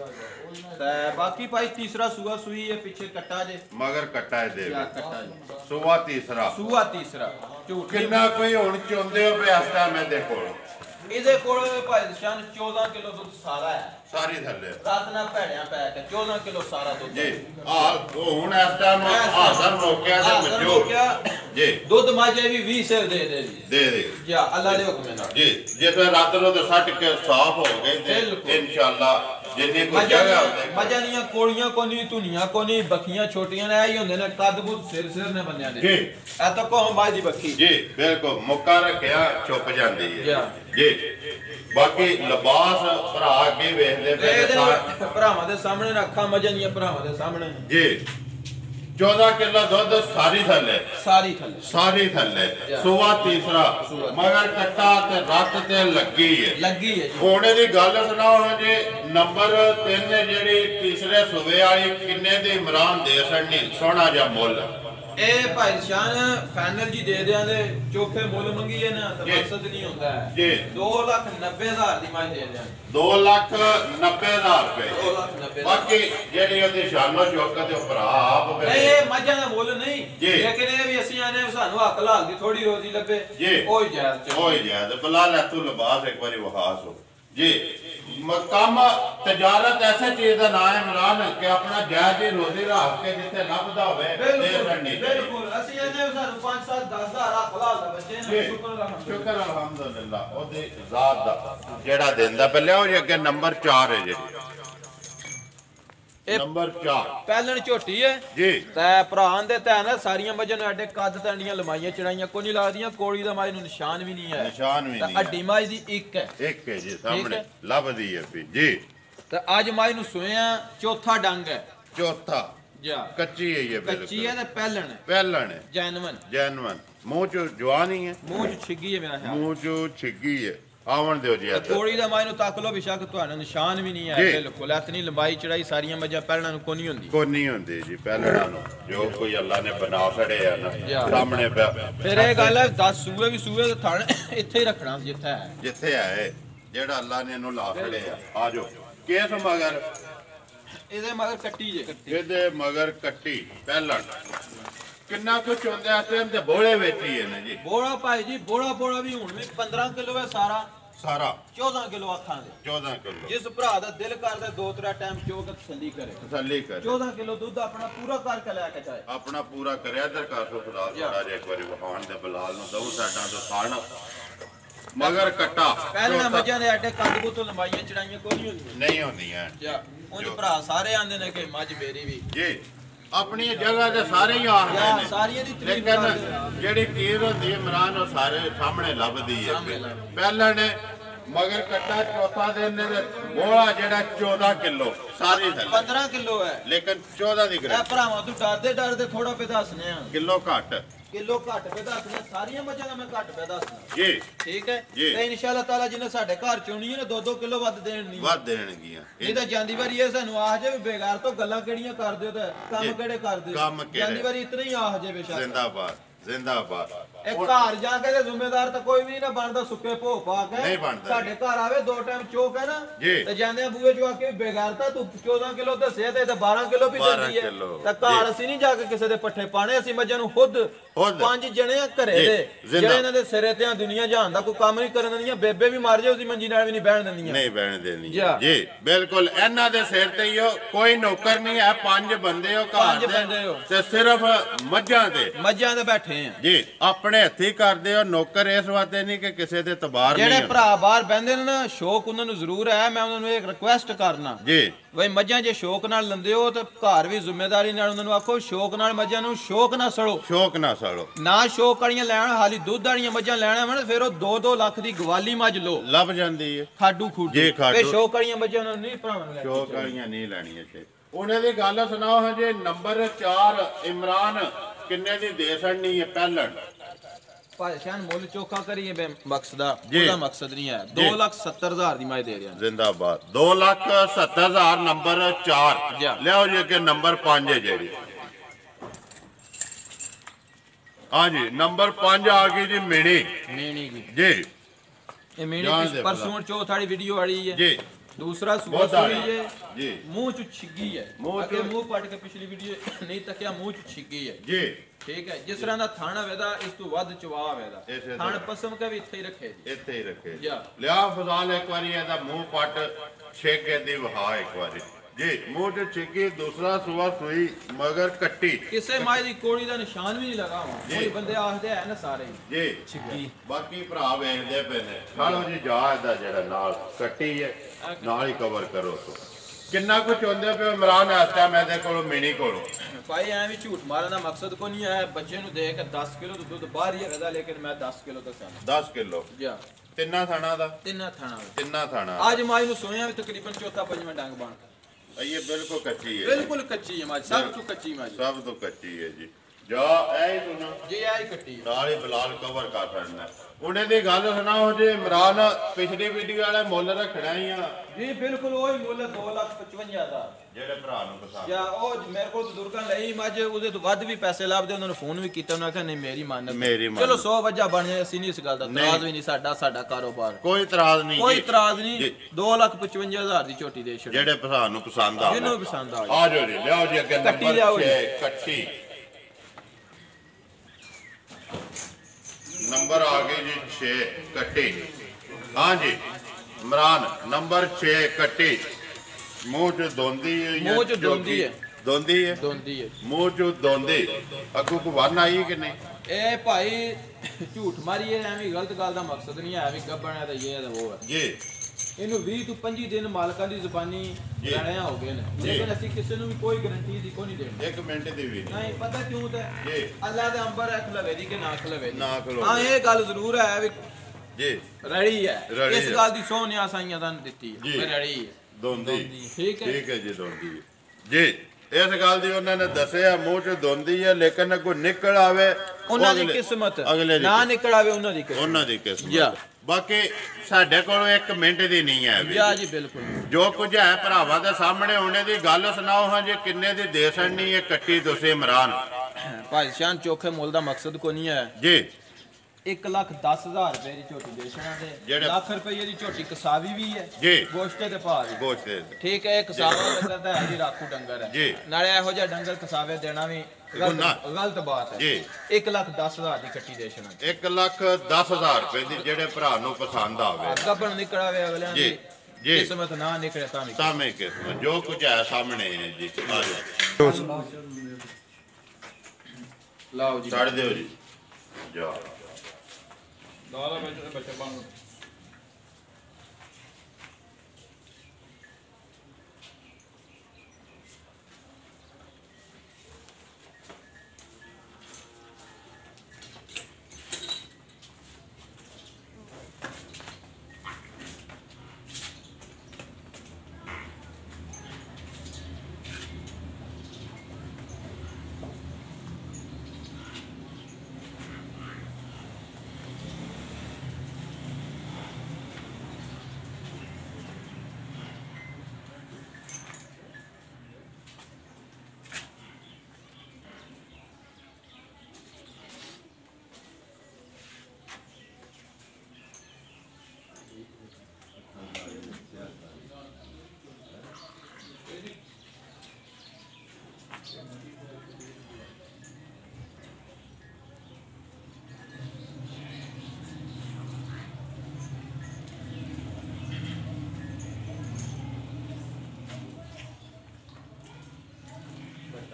ਤੇ ਬਾਕੀ ਭਾਈ ਤੀਸਰਾ ਸੂਆ ਸੂਈ ਹੈ ਪਿੱਛੇ ਕੱਟਾ ਜੇ ਮਗਰ ਕੱਟਾ ਹੈ ਦੇ ਕੱਟਾ ਜੀ ਸੂਆ ਤੀਸਰਾ ਸੂਆ ਤੀਸਰਾ ਝੂਠ ਕਿੰਨਾ ਕੋਈ ਹੁਣ ਚਾਹੁੰਦੇ ਹੋ ਵੀ ਇਸ ਟਾਈਮ ਇਹਦੇ ਕੋਲ ਇਹਦੇ ਕੋਲ ਭਾਈ ਨਿਸ਼ਾਨ ਚੌਦਾਂ ਕਿਲੋ ਦੁੱਧ ਸਾਰਾ ਹੈ ਸਾਰੀ ਥੱਲੇ ਰਾਤ ਨਾਲ ਭੈੜਿਆਂ ਪੈ ਕੇ ਚੌਦਾਂ ਕਿਲੋ ਸਾਰਾ ਦੁੱਧ ਜੀ। ਆ ਉਹ ਹੁਣ ਇਸ ਟਾਈਮ ਹਾਜ਼ਰ ਮੌਕਿਆ ਤੇ ਬੱਚੋ ਜੀ ਦੁੱਧ ਮਾਜੇ ਵੀ ਵੀਹ ਸਿਰ ਦੇ ਦੇ ਜੀ ਦੇ ਦੇ ਜੀ ਅੱਲਾ ਦੇ ਹੁਕਮ ਨਾਲ ਜੀ। ਜੇ ਫਿਰ ਰਾਤ ਨੂੰ ਤੇ ਸੱਟ ਕੇ ਸਾਫ਼ ਹੋ ਗਏ ਤੇ ਇਨਸ਼ਾਅੱਲਾ ਜਿੰਨੀ ਕੋਈ ਜਗ੍ਹਾ ਹੁੰਦੀ ਮੱਝਾਂ ਦੀਆਂ ਕੋੜੀਆਂ ਕੋਨੀ ਧੁਨੀਆਂ ਕੋਨੀ ਬੱਖੀਆਂ ਛੋਟੀਆਂ ਨੇ ਆਈ ਹੁੰਦੇ ਨੇ ਕੱਦ ਬੁੱਧ ਸਿਰ ਸਿਰ ਨੇ ਬੰਨਿਆ ਦੇ ਜੀ। ਇਹ ਤਾਂ ਕੋਹ ਮਾਜ ਦੀ ਬੱਖੀ ਜੀ ਬਿਲਕੁਲ ਮੁੱਕਾ ਰੱਖਿਆ ਚੁੱਪ ਜਾਂਦੀ ਹੈ ਜੀ। ਬਾਕੀ ਲਿਬਾਸ ਭਰਾ ਅੱਗੇ ਵੇਖਦੇ ਪਏ ਭਰਾਵਾਂ ਦੇ ਸਾਹਮਣੇ ਨਾ ਅੱਖਾਂ ਮੱਝਾਂ ਦੀਆਂ ਭਰਾਵਾਂ ਦੇ ਸਾਹਮਣੇ ਜੀ। ਚੌਦਾਂ ਕਿਲੋ ਦੁੱਧ ਸਾਰੀ ਥੱਲੇ ਸਾਰੀ ਥੱਲੇ ਸਾਰੀ ਥੱਲੇ ਸੂਆ ਤੀਸਰਾ ਮਗਰ ਕੱਟਾ ਤੇ ਰੱਤ ਤੇ ਲੱਗੀ ਹੈ ਲੱਗੀ ਹੈ ਜੀ। ਕੋਣੇ ਦੀ ਗੱਲ ਸੁਣਾਓ ਜੀ ਨੰਬਰ ਤਿੰਨ ਜਿਹੜੀ ਤੀਸਰੇ ਸੂਵੇ ਵਾਲੀ ਕਿੰਨੇ ਦੀ ਇਮਰਾਨ ਦੇ ਛੜਨੀ ਸੋਹਣਾ ਜਿਹਾ ਮੁੱਲ ਇਹ ਭਾਈ ਸ਼ਾਨ ਫਾਈਨਲ ਜੀ ਦੇ ਦਿਆਂਦੇ ਚੋਖੇ ਮੁੱਲ ਮੰਗੀਏ ਨਾ ਤਾਂ ਮਕਸਦ ਨਹੀਂ ਹੁੰਦਾ ਹੈ ਜੀ। ਦੋ ਲੱਖ ਨੱਬੇ ਹਜ਼ਾਰ ਦੀ ਮੈਂ ਦੇ ਦਿਆਂ ਦੋ ਲੱਖ ਨੱਬੇ ਹਜ਼ਾਰ ਰੁਪਏ ਬਾਕੀ ਜਿਹੜੀ ਉਹਦੀ ਸ਼ਾਨੋ ਚੌਕਤ ਦੇ ਭਰਾ ਆਪ ਨਹੀਂ ਇਹ ਮੱਝਾਂ ਦਾ ਮੁੱਲ ਨਹੀਂ ਲੇਕਿਨ ਇਹ ਵੀ ਅਸੀਂ ਆਨੇ ਸਾਨੂੰ ਹੱਕ ਲਾਲ ਦੀ ਥੋੜੀ ਰੋਜ਼ੀ ਲੱਭੇ ਉਹ ਹੀ ਜਾਇਜ਼ ਉਹ ਹੀ ਜਾਇਜ਼ ਬਲਾ ਲੈ ਤੂੰ ਲਿਬਾਸ ਇੱਕ ਵਾਰੀ ਵਖਾਸ ਹੋ ਜੀ। ਕੰਮ ਤਜਾਰਤ ਐਸੇ ਚੀਜ਼ ਦਾ ਨਾਮ ਹੈ ਇਮਰਾਨ ਕਿ ਆਪਣਾ ਜਾਇਜ਼ ਹੀ ਰੋਜ਼ੀ ਰੱਖ ਕੇ ਜਿੱਥੇ ਲੱਭਦਾ ਹੋਵੇ ਦੇ ਛੱਡਣੀ ਬਿਲਕੁਲ ਅਸੀਂ ਇਹਨੇ ਸਾਨੂੰ ਪੰਜ ਸੱਤ ਦਸ ਹਜ਼ਾਰ ਹੱਕ ਲਾਲ ਦਾ ਬੱਚੇ ਨੇ ਸ਼ੁਕਰ ਅਲਹਮਦੁਲਿਲਾ ਸ਼ੁਕਰ ਅਲਹਮਦੁਲਿਲਾ ਉਹਦੇ ਜ਼ਾਤ ਦਾ ਜਿਹੜਾ ਦਿੰਦਾ ਪਹਿਲਾਂ ਉਹ ਅੱਗੇ ਨੰਬਰ ਚਾਰ ਹੈ ਜਿਹੜੀ ਨੰਬਰ ਚਾਰ ਪਹਿਲਣ ਝੋਟੀ ਹੈ ਜੀ ਤੇ ਭਰਾ ਦੇ ਤੇ ਨਾ ਸਾਰੀਆਂ ਮੱਝਾਂ ਨੂੰ ਐਡੇ ਕੱਦ ਤੰਡੀਆਂ ਲਮਾਈਆਂ ਚੜਾਈਆਂ ਕੋਈ ਨਹੀਂ ਲੱਗਦੀਆਂ ਕੋੜੀ ਦਾ ਮਾਈ ਨੂੰ ਨਿਸ਼ਾਨ ਵੀ ਨਹੀਂ ਹੈ ਨਿਸ਼ਾਨ ਵੀ ਨਹੀਂ ਹੱਡੀ ਮਾਈ ਦੀ ਇੱਕ ਹੈ ਇੱਕ ਹੈ ਜੀ ਸਾਹਮਣੇ ਲੱਭਦੀ ਹੈ ਵੀ ਜੀ। ਤੇ ਅੱਜ ਮਾਈ ਨੂੰ ਸੋਇਆ ਚੌਥਾ ਡੰਗ ਹੈ ਚੌਥਾ ਜਾ ਕੱਚੀ ਹੈ ਇਹ ਬਿਲਕੁਲ ਕੱਚੀ ਹੈ ਤੇ ਪਹਿਲਣ ਹੈ ਪਹਿਲਣ ਹੈ ਜੈਨਵਨ ਜੈਨਵਨ ਮੂੰਹ ਚ ਜਵਾਨੀ ਹੈ ਮੂੰਹ ਚ ਛਿੱਗੀ ਹੈ ਮੇਰਾ ਖਿਆਲ ਮੂੰਹ ਚ ਛਿੱਗੀ ਹੈ ਆਵਣ ਦਿਓ ਜੀ ਕੋੜੀ ਦਾ ਮਾਈ ਨੂੰ ਤੱਕ ਲੋ ਬਿਸ਼ੱਕ ਤੁਹਾਨੂੰ ਨਿਸ਼ਾਨ ਵੀ ਨਹੀਂ ਹੈ ਬਿਲਕੁਲ ਇਤਨੀ ਲੰਬਾਈ ਚੜਾਈ ਸਾਰੀਆਂ ਮੱਝਾਂ ਪਹਿਲਣਾ ਨੂੰ ਕੋਈ ਨਹੀਂ ਹੁੰਦੀ ਕੋਈ ਨਹੀਂ ਹੁੰਦੀ ਜੀ ਪਹਿਲਣਾ ਨੂੰ ਜੋ ਕੋਈ ਅੱਲਾ ਨੇ ਬਣਾ ਛੜਿਆ ਨਾ ਸਾਹਮਣੇ ਪਿਆ ਫਿਰ ਇਹ ਗੱਲ ਹੈ ਦਸ ਸੂਏ ਵੀ ਸੂਏ ਦੇ ਥਣ ਇੱਥੇ ਹੀ ਰੱਖਣਾ ਜਿੱਥੇ ਹੈ ਜਿੱਥੇ ਹੈ ਜਿਹੜਾ ਅੱਲਾ ਨੇ ਇਹਨੂੰ ਲਾ ਛੜਿਆ ਆ ਜਾਓ ਕਿਸ ਮਗਰ ਇਹਦੇ ਮਗਰ ਕੱਟੀ ਜੇ ਇਹਦੇ ਮਗਰ ਕੱਟੀ ਪਹਿਲਣ ਕਿੰਨਾ ਕੁ ਚੁੰਦੇ ਆ ਤੇ ਤੇ ਬੋਲੇ ਵਿੱਚ ਹੀ ਹੈ ਨਾ ਜੀ ਬੋੜਾ ਭਾਈ ਜੀ ਬੋੜਾ ਬੋੜਾ ਵੀ ਹੁਣ ਵੀ ਪੰਦਰਾਂ ਕਿਲੋ ਹੈ ਸਾਰਾ ਸਾਰਾ ਚੌਦਾਂ ਕਿਲੋ ਅੱਖਾਂ ਦੇ ਚੌਦਾਂ ਕਿਲੋ ਜਿਸ ਭਰਾ ਦਾ ਦਿਲ ਕਰਦਾ ਦੋ ਤਰਾ ਟਾਈਮ ਚੋਕ ਤਸੱਲੀ ਕਰੇ ਤਸੱਲੀ ਕਰੇ ਚੌਦਾਂ ਕਿਲੋ ਦੁੱਧ ਆਪਣਾ ਪੂਰਾ ਕਰਕੇ ਲੈ ਕੇ ਜਾਏ ਆਪਣਾ ਪੂਰਾ ਕਰਿਆ ਦਰਕਾਰ ਖੁਦਾ ਥੋੜਾ ਜਿਹਾ ਇੱਕ ਵਾਰੀ ਵਹਾਣ ਦੇ ਬਲਾਲ ਨੂੰ ਦਊ ਸਾਡਾਂ ਤੋਂ ਸਾਣ ਮਗਰ ਕੱਟਾ ਪਹਿਲਾਂ ਮੱਝਾਂ ਦੇ ਆਟੇ ਕੱਦ ਬੁੱਤ ਲੰਬਾਈਆਂ ਚੜਾਈਆਂ ਕੋਈ ਨਹੀਂ ਹੁੰਦੀਆਂ ਨਹੀਂ ਹੁੰਦੀਆਂ ਜਾ ਉਂਝ ਭਰਾ ਸਾਰੇ ਆਂਦੇ ਨੇ ਕਿ ਮੱਝ ਮੇਰੀ ਵੀ ਜੀ ਆਪਣੀ ਜਗ੍ਹਾ ਤੇ ਸਾਰੇ ਹੀ ਆਖਦੇ ਨੇ ਸਾਰੀਆਂ ਦੀ ਤਰੀਫ ਲੇਕਿਨ ਜਿਹੜੀ ਚੀਜ਼ ਹੁੰਦੀ ਹੈ ਇਮਰਾਨ ਉਹ ਸਾਰੇ ਸਾਹਮਣੇ ਲੱਭਦੀ ਹੈ ਪਹਿਲਾਂ ਨੇ ਮਗਰ ਕੱਟਾ ਚੌਥਾ ਦਿਨ ਨੇ ਬੋਲਾ ਜਿਹੜਾ ਚੌਦਾਂ ਕਿਲੋ ਸਾਰੀ ਥੱਲੇ ਪੰਦਰਾਂ ਕਿਲੋ ਹੈ ਲੇਕਿਨ ਚੌਦਾਂ ਦੀ ਇਹ ਗਰੰਟੀ ਭਰਾਵਾਂ ਤੂੰ ਡਰਦੇ ਡਰਦੇ ਥੋੜਾ ਪੇ ਦੱਸਨੇ ਆ ਕਿਲੋ ਘੱਟ ਕਿਲੋ ਘੱਟ ਪੇ ਦੱਸਨੇ ਸਾਰੀਆਂ ਮੱਝਾਂ ਦਾ ਮੈਂ ਘੱਟ ਪੇ ਦੱਸਣਾ ਜੀ ਠੀਕ ਹੈ ਤੇ ਇਨਸ਼ਾਅੱਲਾ ਤਾਲਾ ਜਿਹਨੇ ਸਾਡੇ ਘਰ ਚੋਣੀ ਹੈ ਨਾ ਦੋ ਦੋ ਕਿਲੋ ਵੱਧ ਦੇਣ ਨਹੀਂ ਵੱਧ ਦੇਣਗੀਆਂ ਇਹ ਤਾਂ ਜਾਂਦੀ ਵਾਰੀ ਇਹ ਸਾਨੂੰ ਆਖ ਜੇ ਬੇਗਾਰ ਤੋਂ ਗੱਲਾਂ ਕਿਹੜੀਆਂ ਕਰਦੇ ਹੋ ਤੇ ਕੰਮ ਕਿਹੜੇ ਕਰਦੇ ਹੋ ਜਾਂਦੀ ਵਾਰੀ ਇਤਨਾ ਹੀ ਆਖ ਜੇ ਬੇਸ਼ੱਕ ਜ਼ਿੰਦਾਬਾਦ ਜ਼ਿੰਦਾਬਾਦ ਇੱਕ ਘਰ ਜਾ ਕੇ ਤੇ ਜ਼ਿੰਮੇਦਾਰ ਤਾਂ ਕੋਈ ਵੀ ਨਾ ਬਣਦਾ ਸੁੱਕੇ ਭੋ ਪਾ ਕੇ ਸਾਡੇ ਘਰ ਆਵੇ ਦੋ ਟਾਈਮ ਚੋਕ ਹੈ ਨਾ ਤੇ ਜਾਂਦੇ ਆ ਬੂਏ ਚੋਂ ਆ ਕੇ ਬੇਗਾਰਤਾ ਤੂੰ ਚੌਦਾਂ ਕਿਲੋ ਦੱਸਿਆ ਤੇ ਬਾਰਾਂ ਕਿਲੋ ਵੀ ਦਿੰਦੀ ਹੈ ਤਾਂ ਘਰ ਅਸੀਂ ਨਹੀਂ ਜਾ ਕੇ ਕਿਸੇ ਦੇ ਪੱਠੇ ਪਾਣੇ ਅਸੀਂ ਮੱਝਾਂ ਨੂੰ ਖੁਦ ਪੰਜ ਜਣੇ ਆ ਘਰੇ ਦੇ ਜਿਹੜੇ ਇਹਨਾਂ ਦੇ ਸਿਰੇ ਤੇ ਦੁਨੀਆ ਜਹਾਨ ਦਾ ਕੋਈ ਕੰਮ ਨਹੀਂ ਕਰਨ ਦਿੰਦੀਆਂ ਬੇਬੇ ਵੀ ਮਰ ਜਾਏ ਉਹਦੀ ਮੰਜੀ ਨਾਲ ਵੀ ਨਹੀਂ ਬਹਿਣ ਦਿੰਦੀਆਂ ਨਹੀਂ ਬਹਿਣ ਦਿੰਦੀਆਂ ਜੀ ਬਿਲਕੁਲ ਇਹਨਾਂ ਦੇ ਸਿਰ ਤੇ ਹੀ ਕੋਈ ਨੌਕਰ ਨਹੀਂ ਹੈ ਪੰਜ ਬੰਦੇ ਹੋ ਘਰ ਦੇ ਤੇ ਸਿਰਫ ਮੱਝਾਂ ਦੇ ਮੱਝਾਂ ਦੇ ਬੈਠੇ ਆ ਜੀ ਆਪਣੇ ਹੱਥੀ ਕਰਦੇ ਹੋ ਨੌਕਰ ਇਸ ਵਾਸਤੇ ਨਹੀਂ ਕਿ ਕਿਸੇ ਦੇ ਤਬਾਰ ਨਹੀਂ ਜਿਹੜੇ ਭਰਾ ਬਾਹਰ ਬਹਿੰਦੇ ਨੇ ਨਾ ਸ਼ੌਕ ਉਹਨਾਂ ਨੂੰ ਜ਼ਰੂਰ ਹੈ ਮੈਂ ਉਹਨਾਂ ਨੂੰ ਇੱਕ ਰਿਕੁਐਸਟ ਕਰਨਾ ਜੀ ਬਈ ਮੱਝਾਂ ਜੇ ਸ਼ੌਕ ਨਾਲ ਲੰਦੇ ਹੋ ਤੇ ਘਰ ਵੀ ਜ਼ਿੰਮੇਵਾਰੀ ਨਾਲ ਉਹਨਾਂ ਨੂੰ ਆਖੋ ਸ਼ੌਕ ਨਾਲ ਮੱਝਾਂ ਨੂੰ ਸ਼ੌਕ ਨਾ ਸੜੋ ਸ਼ੌਕ ਨਾ ਸੜੋ ਨਾ ਸ਼ੌਕ ਵਾਲੀਆਂ ਲੈਣ ਹਾਲੀ ਦੁੱਧ ਵਾਲੀਆਂ ਮੱਝਾਂ ਲੈਣਾ ਵਾ ਫਿਰ ਉਹ ਦੋ ਦੋ ਲੱਖ ਦੀ ਗਵਾਲੀ ਮੱਝ ਲੋ ਲੱਭ ਜਾਂਦੀ ਹੈ ਖਾਡੂ ਖੂਡੂ ਇਹ ਸ਼ੌਕ ਵਾਲੀਆਂ ਮੱਝਾਂ ਉਹਨਾਂ ਨੂੰ ਨਹੀਂ ਭਰਾਵਾਂ ਲੈਣੀਆਂ ਸ਼ੌਕ ਵਾਲੀਆਂ ਨਹੀਂ ਲੈਣੀਆਂ ਚਾਹੀਦੀਆਂ ਉਹਨੇ ਦੀ ਗੱਲ ਸੁਣਾਓ ਹਜੇ ਨੰਬਰ ਚਾਰ ਇਮਰਾਨ ਕਿੰਨੇ ਦੀ ਦੇ ਛੜਨੀ ਹੈ ਪਹਿਲਣ ਭਾਈਸ਼ਾਨ ਮੁੱਲ ਚੋਖਾ ਕਰੀਏ ਬੇ ਮਕਸਦਾ ਉਹਦਾ ਮਕਸਦ ਨਹੀਂ ਹੈ ਦੋ ਲੱਖ ਸੱਤਰ ਹਜ਼ਾਰ ਦੀ ਮੈਂ ਦੇ ਰਿਹਾ ਜ਼ਿੰਦਾਬਾਦ ਦੋ ਲੱਖ ਸੱਤਰ ਹਜ਼ਾਰ ਨੰਬਰ ਚਾਰ ਲਿਆਓ ਜੀ ਕਿ ਨੰਬਰ ਪੰਜ ਹੈ ਜਿਹੜੀ ਹਾਂ ਜੀ ਨੰਬਰ ਪੰਜ ਆ ਗਈ ਜੀ ਮੀਣੀ ਮੀਣੀ ਜੀ ਜੀ ਇਹ ਮੀਣੀ ਪਰਸੋਂ ਚੌਥ ਵਾਲੀ ਵੀਡੀਓ ਵਾਲੀ ਹੈ ਜੀ दूसरा सुबह सुई है जी मुंह च छिगी है अगे मुंह पट के पिछली वीडियो नहीं तकिया मुंह च छिगी है जी ठीक है जिस तरह दा थाना वेदा इस तो वध चवा वेदा थान पसम के भी इथे ही रखे जी इथे ही रखे जी लिया फजाल एक बारी एदा मुंह पट छेके दी वहा एक बारी जी मुंह च छिगी दूसरा सुबह सुई मगर कट्टी किसे माई दी कोड़ी दा निशान भी नहीं लगा हुआ कोई बंदे आखदे है ना सारे जी छिगी बाकी भरा वेखदे पे ने खालो जी जा एदा जेड़ा नाल कट्टी है ਨਾਲ ਹੀ ਕਵਰ ਕਰੋ ਤੋ ਕਿੰਨਾ ਕੁ ਚਾਹੁੰਦੇ ਪਿਓ ਇਮਰਾਨ ਇਸ ਟਾਈਮ ਇਹਦੇ ਕੋਲੋਂ ਮੀਣੀ ਕੋਲੋਂ ਭਾਈ ਐ ਵੀ ਝੂਠ ਮਾਰਨ ਦਾ ਮਕਸਦ ਕੋ ਨਹੀਂ ਹੈ ਬੱਚੇ ਨੂੰ ਦੇ ਕੇ ਦਸ ਕਿਲੋ ਦੁੱਧ ਬਾਹਰ ਹੀ ਹੈਗਾ ਲੇਕਿਨ ਮੈਂ ਦਸ ਕਿਲੋ ਦੱਸਾਂ ਦਸ ਕਿਲੋ ਜੀ ਤਿੰਨਾਂ ਥਾਣਾ ਦਾ ਤਿੰਨਾਂ ਥਾਣਾ ਤਿੰਨਾਂ ਥਾਣਾ ਅੱਜ ਮਾਈ ਨੂੰ ਸੋਇਆ ਵੀ ਤਕਰੀਬਨ ਚੌਥਾ ਪੰਜਵਾਂ ਡੰਗ ਬਣ ਇਹ ਬਿਲਕੁਲ ਕੱਚੀ ਹੈ ਬਿਲਕੁਲ ਕੱਚੀ ਹੈ ਮਾਈ ਸਭ ਤੋਂ ਕੱਚੀ ਮਾਈ ਸਭ ਤੋਂ ਕੱਚੀ ਹੈ ਜੀ ਜਾ ਐ ਹੀ ਸੁਣਾ ਜੀ ਐ ਹੀ ਕੱਟੀ ਨਾਲ ਹੀ ਬਲਾਲ ਕਵਰ ਕਰ ਛੱਡਣਾ ਉਹਨੇ ਦੀ ਗੱਲ ਸੁਣਾਓ ਜੀ ਇਮਰਾਨ ਪਿਛਲੀ ਵੀਡੀਓ ਵਾਲੇ ਮੁੱਲ ਰੱਖਣਾ ਹੀ ਆ ਜੀ ਬਿਲਕੁਲ ਉਹੀ ਮੁੱਲ ਦੋ ਲੱਖ ਪਚਵੰਜਾ ਹਜ਼ਾਰ ਜਿਹੜੇ ਭਰਾ ਨੂੰ ਪਸੰਦ ਜਾਂ ਉਹ ਮੇਰੇ ਕੋਲ ਬਜ਼ੁਰਗਾਂ ਲਈ ਮੱਝ ਉਹਦੇ ਤੋਂ ਵੱਧ ਵੀ ਪੈਸੇ ਲੱਭਦੇ ਉਹਨਾਂ ਨੂੰ ਫੋਨ ਵੀ ਕੀਤਾ ਉਹਨਾਂ ਆਖਿਆ ਨਹੀਂ ਮੇਰੀ ਮੰਨ ਮੇਰੀ ਮੰਨ ਚਲੋ ਸੌ ਵਜਾ ਬਣ ਜਾਏ ਅਸੀਂ ਨਹੀਂ ਇਸ ਗੱਲ ਦਾ ਇਤਰਾਜ਼ ਵੀ ਨਹੀਂ ਸਾਡਾ ਸਾਡਾ ਕਾਰੋਬਾਰ ਕੋਈ ਇਤਰਾਜ਼ ਨਹੀਂ ਕੋਈ ਇਤਰਾਜ਼ ਨਹੀਂ ਦੋ ਲੱਖ ਪਚਵੰਜਾ ਹਜ਼ਾਰ ਦੀ ਝੋਟੀ ਦੇ ਛੱਡ ਜਿਹੜੇ ਭਰਾ ਨੂੰ ਪਸੰਦ ਆ ਜਿਹਨੂੰ ਪਸੰਦ ਆ ਆ ਜਾਓ ਜੀ ਲਿਆਓ ਜੀ ਅੱਗੇ ਨੰਬਰ ਛੇ ਕੱਟੀ नंबर आ गई जी छे कट्टी हाँ जी इमरान नंबर छे कट्टी मुंह च दोंदी मुंह च दोंदी है दोंदी है दोंदी है मुंह च दोंदी अगू को वन आई कि नहीं ए भाई झूठ मारी है एवं गलत गल का मकसद नहीं है भी गब्बन है तो ये है वो है जी ਇਹਨੂੰ ਵੀਹ ਤੋਂ ਪੱਚੀ ਦਿਨ ਮਾਲਕਾਂ ਦੀ ਜ਼ੁਬਾਨੀ ਲੜਿਆ ਹੋ ਗਏ ਨੇ ਲੇਕਿਨ ਅਸੀਂ ਕਿਸੇ ਨੂੰ ਵੀ ਕੋਈ ਗਾਰੰਟੀ ਦੀ ਕੋਈ ਨਹੀਂ ਦੇਣੀ ਇੱਕ ਮਿੰਟ ਦੀ ਵੀ ਨਹੀਂ ਪਤਾ ਕਿਉਂ ਤੇ ਜੀ ਅੱਲਾ ਦੇ ਅੰਬਰ ਰੱਖ ਲਵੇ ਦੀ ਕਿ ਨਾ ਖਲਵੇ ਨਾ ਖਲੋ ਹਾਂ ਇਹ ਗੱਲ ਜ਼ਰੂਰ ਹੈ ਵੀ ਜੀ ਰੜੀ ਹੈ ਇਸ ਗੱਲ ਦੀ ਸੋਹਣਿਆ ਸਾਈਆਂ ਦਾ ਦਿੱਤੀ ਹੈ ਰੜੀ ਹੈ ਦੋਂਦੀ ਠੀਕ ਹੈ ਠੀਕ ਹੈ ਜੀ ਦੋਂਦੀ ਜੀ ਇਸ ਗੱਲ ਦੀ ਉਹਨਾਂ ਨੇ ਦੱਸਿਆ ਮੂੰਹ ਚ ਦੋਂਦੀ ਹੈ ਲੇਕਿਨ ਕੋਈ ਨਿਕਲ ਆਵੇ ਉਹਨਾਂ ਦੀ ਕਿਸਮਤ ਨਾ ਨਿਕਲ ਆਵੇ ਉਹਨਾਂ ਦੀ ਕਿਸਮਤ ਉਹਨਾਂ ਦੀ ਕਿਸਮਤ ਬਾਕੀ ਸਾਡੇ ਕੋਲ ਇੱਕ ਮਿੰਟ ਦੀ ਨਹੀਂ ਹੈ ਜੀ ਜੀ ਬਿਲਕੁਲ ਜੋ ਕੁਝ ਹੈ ਭਰਾਵਾਂ ਦੇ ਸਾਹਮਣੇ ਉਹਨੇ ਦੀ ਗੱਲ ਸੁਣਾਓ ਹਾਂ ਜੇ ਕਿੰਨੇ ਦੀ ਦੇ ਛੜਨੀ ਹੈ ਕੱਟੀ ਤੁਸੀਂ ਇਮਰਾਨ ਭਾਈ ਸ਼ਾਨ ਚੋਖੇ ਮੁੱਲ ਦਾ ਮਕਸਦ ਕੋ ਨਹੀਂ ਹੈ ਜੀ ਇੱਕ ਲੱਖ ਦਸ ਹਜ਼ਾਰ ਰੁਪਏ ਦੀ ਝੋਟੀ ਦੇਸ਼ਣਾ ਦੇ ਲੱਖ ਰੁਪਏ ਦੀ ਝੋਟੀ ਕਸਾਵੀ ਵੀ ਹੈ ਜੀ ਗੋਸ਼ਤੇ ਤੇ ਭਾਅ ਗੋਸ਼ਤੇ ਠੀਕ ਹੈ ਕਸਾਵਾ ਡੰਗਰ ਤਾਂ ਹੈ ਜੀ ਰਾਖੂ ਡੰਗਰ ਹੈ ਜੀ ਨਾਲੇ ਇਹੋ ਜਿਹਾ ਡੰਗਰ ਕਸਾਵੇ ਦੇਣਾ ਵੀ ਗਲਤ ਬਾਤ ਹੈ ਜੀ ਇੱਕ ਲੱਖ ਦਸ ਹਜ਼ਾਰ ਦੀ ਕੱਟੀ ਦੇਸ਼ਣਾ ਇੱਕ ਲੱਖ ਦਸ ਹਜ਼ਾਰ ਰੁਪਏ ਦੀ ਜਿਹੜੇ ਭਰਾ ਨੂੰ ਪਸੰਦ ਆਵੇ ਗੱਬਣ ਨਿਕਲਾਵੇ ਅਗਲਿਆਂ ਦੀ ਜੀ ਕਿਸਮਤ ਨਾ ਨਿਕਲੇ ਤਾਂ ਵੀ ਤਾਂ ਮੈਂ ਕਿਸਮਤ ਜੋ ਕੁਝ ਹੈ ਸਾਹਮਣੇ ਹੈ ਜੀ ਆ ਜਾਓ ਲਾਓ ਜੀ ਛੱਡ ਦਿਓ ਜੀ ਜਾ ਦਾਲਾ ਬੱਚੇ ਬੱਚੇ ਬੰਨ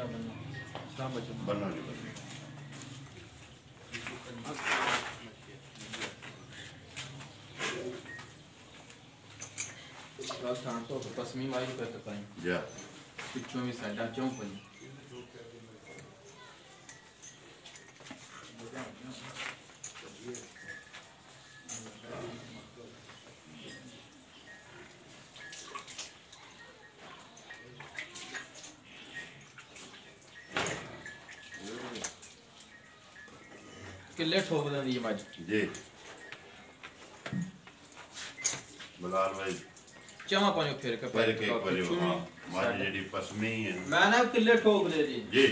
ਬੰਨੋ ਜੀ ਪਸਮੀ ਵਾਈ ਕਰ ਤਕਾਈ ਜਾ ਪਿੱਛੋਂ ਵੀ ਸਾਡਾ ਚੌਂਪਲ ਕਿੱਲੇ ਠੋਕ ਦਿੰਦੀ ਹੈ ਮੱਝ ਜੀ ਬਲਾਲ ਭਾਈ ਚਮਾ ਪਾਣੀ ਫੇਰ ਕੇ ਫਿਰ ਕੇ ਇੱਕ ਵਾਰੀ ਹਾਂ ਮੱਝ ਜਿਹੜੀ ਪਸਮੀ ਹੈ ਮੈਂ ਨਾ ਕਿੱਲੇ ਠੋਕ ਦੇ ਜੀ ਜੀ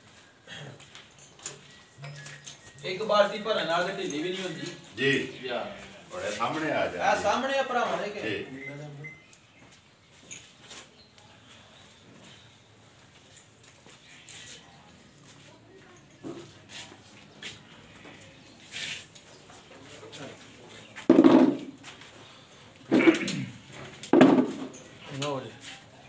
ਇੱਕ ਬਾਲਟੀ ਭਰਨ ਨਾਲ ਤੇ ਢਿੱਲੀ ਵੀ ਨਹੀਂ ਹੁੰਦੀ ਜੀ ਯਾਰ ਬੜੇ ਸਾਹਮਣੇ ਆ ਜਾ ਆ ਸਾਹਮਣੇ ਆ ਭਰਾਵਾਂ ਦੇ ਕੇ ਜੀ No, ਜੀ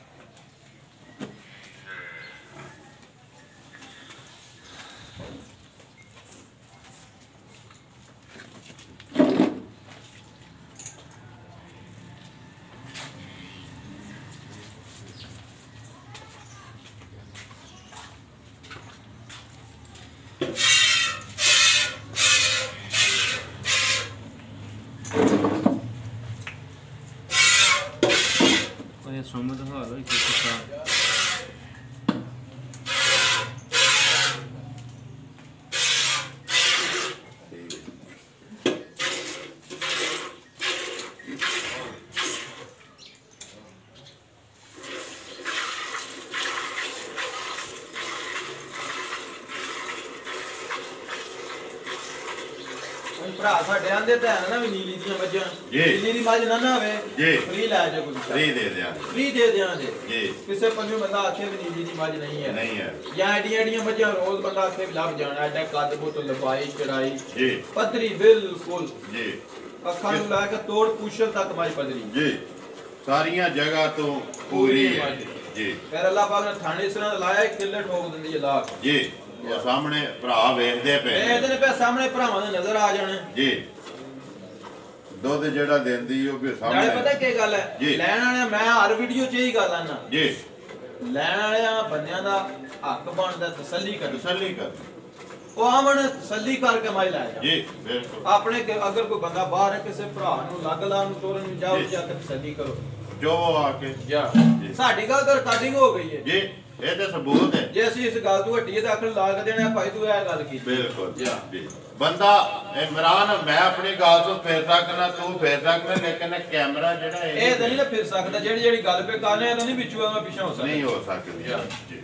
ਇਹ ਸਮਝ ਹਾਲ ਹੋਈ ਕਿ ਕਿਸਾ ਭਰਾ ਸਾਡੇ ਆਂਦੇ ਤਾਂ ਹੈ ਨਾ ਵੀ ਨੀਲੀ ਦੀਆਂ ਮੱਝਾਂ ਨੀਲੀ ਦੀ ਮੱਝ ਨਾ ਨਾ ਹੋਵੇ ਫ੍ਰੀ ਲੈ ਜਾ ਕੋਈ ਫ੍ਰੀ ਦੇ ਦਿਆਂ ਫ੍ਰੀ ਦੇ ਦਿਆਂਗੇ ਜੀ ਕਿਸੇ ਪੰਜੂ ਬੰਦਾ ਆਖੇ ਵੀ ਨੀਲੀ ਦੀ ਮੱਝ ਨਹੀਂ ਹੈ ਨਹੀਂ ਹੈ ਜਾਂ ਐਡੀਆਂ ਐਡੀਆਂ ਮੱਝਾਂ ਰੋਜ਼ ਬੰਦਾ ਆਖੇ ਵੀ ਲੱਭ ਜਾਣਾ ਐਡਾ ਕੱਦ ਬੁੱਤ ਲੰਬਾਈ ਚੜਾਈ ਜੀ ਪੱਧਰੀ ਬਿਲਕੁਲ ਜੀ ਅੱਖਾਂ ਨੂੰ ਲਾ ਕੇ ਤੋੜ ਪੁੱਛਲ ਤੱਕ ਮੱਝ ਪੱਧਰੀ ਜੀ ਸਾਰੀਆਂ ਜਗ੍ਹਾ ਤੋਂ ਪੂਰੀ ਹੈ ਜੀ ਫਿਰ ਅੱਲਾਹ ਪਾਕ ਨੇ ਥਾਣੇ ਇਸ ਤਰ੍ਹਾਂ ਦਾ ਲਾਇਆ ਕਿੱਲੇ ਠੋਕ ਦਿੰਦੀ ਹੈ ਲਾਖ ਜੀ ਉਹ ਸਾਹਮਣੇ ਭਰਾ ਵੇਖਦੇ ਪਏ ਇਹ ਇਹਦੇ ਨੇ ਪੈ ਸਾਹਮਣੇ ਭਰਾਵਾਂ ਦੇ ਨਜ਼ਰ ਆ ਜਾਣੇ ਜੀ ਦੁੱਧ ਜਿਹੜਾ ਦਿੰਦੀ ਉਹ ਵੀ ਸਾਹਮਣੇ ਨਾਲੇ ਪਤਾ ਕੀ ਗੱਲ ਹੈ ਲੈਣ ਵਾਲਿਆਂ ਮੈਂ ਹਰ ਵੀਡੀਓ 'ਚ ਇਹੀ ਗੱਲ ਆਣਾ ਜੀ ਲੈਣ ਵਾਲਿਆਂ ਬੰਦਿਆਂ ਦਾ ਹੱਕ ਬਣਦਾ ਤਸੱਲੀ ਕਰ ਤਸੱਲੀ ਕਰ ਉਹ ਆਵਣ ਤਸੱਲੀ ਕਰਕੇ ਮਾਈ ਲੈ ਜਾ ਜੀ ਬਿਲਕੁਲ ਆਪਣੇ ਅਗਰ ਕੋਈ ਬੰਦਾ ਬਾਹਰ ਹੈ ਕਿਸੇ ਭਰਾ ਨੂੰ ਲੱਗ ਲਾ ਨੂੰ ਤੋਰਨ ਨੂੰ ਜਾਓ ਜਾ ਕੇ ਤਸੱਲੀ ਕਰੋ ਜੋ ਆ ਕੇ ਜਾ ਸਾਡੀ ਗੱਲ ਤਾਂ ਰਿਕਾਰਡਿੰਗ ਹੋ ਗਈ ਹੈ ਜੀ ਇਹ ਤੇ ਸਬੂਤ ਹੈ ਜੇ ਅਸੀਂ ਇਸ ਗੱਲ ਤੋਂ ਹਟੀਏ ਤਾਂ ਆਖਰ ਲਾਗ ਦੇਣਾ ਭਾਈ ਤੂੰ ਇਹ ਗੱਲ ਕੀਤੀ ਬਿਲਕੁਲ ਜੀ ਬੰਦਾ ਇਮਰਾਨ ਮੈਂ ਆਪਣੀ ਗੱਲ ਤੋਂ ਫੇਰ ਸਕਣਾ ਤੂੰ ਫੇਰ ਸਕਣਾ ਲੇਕਿਨ ਕੈਮਰਾ ਜਿਹੜਾ ਇਹ ਤਾਂ ਨਹੀਂ ਫਿਰ ਸਕਦਾ ਜਿਹੜੀ ਜਿਹੜੀ ਗੱਲ ਪੇ ਕਰਨੇ ਤਾਂ ਨਹੀਂ ਵਿਚੂ ਮੈਂ ਪਿੱਛੇ ਹੋ ਸਕਦਾ ਨਹੀਂ ਹੋ ਸਕਦੀ ਜੀ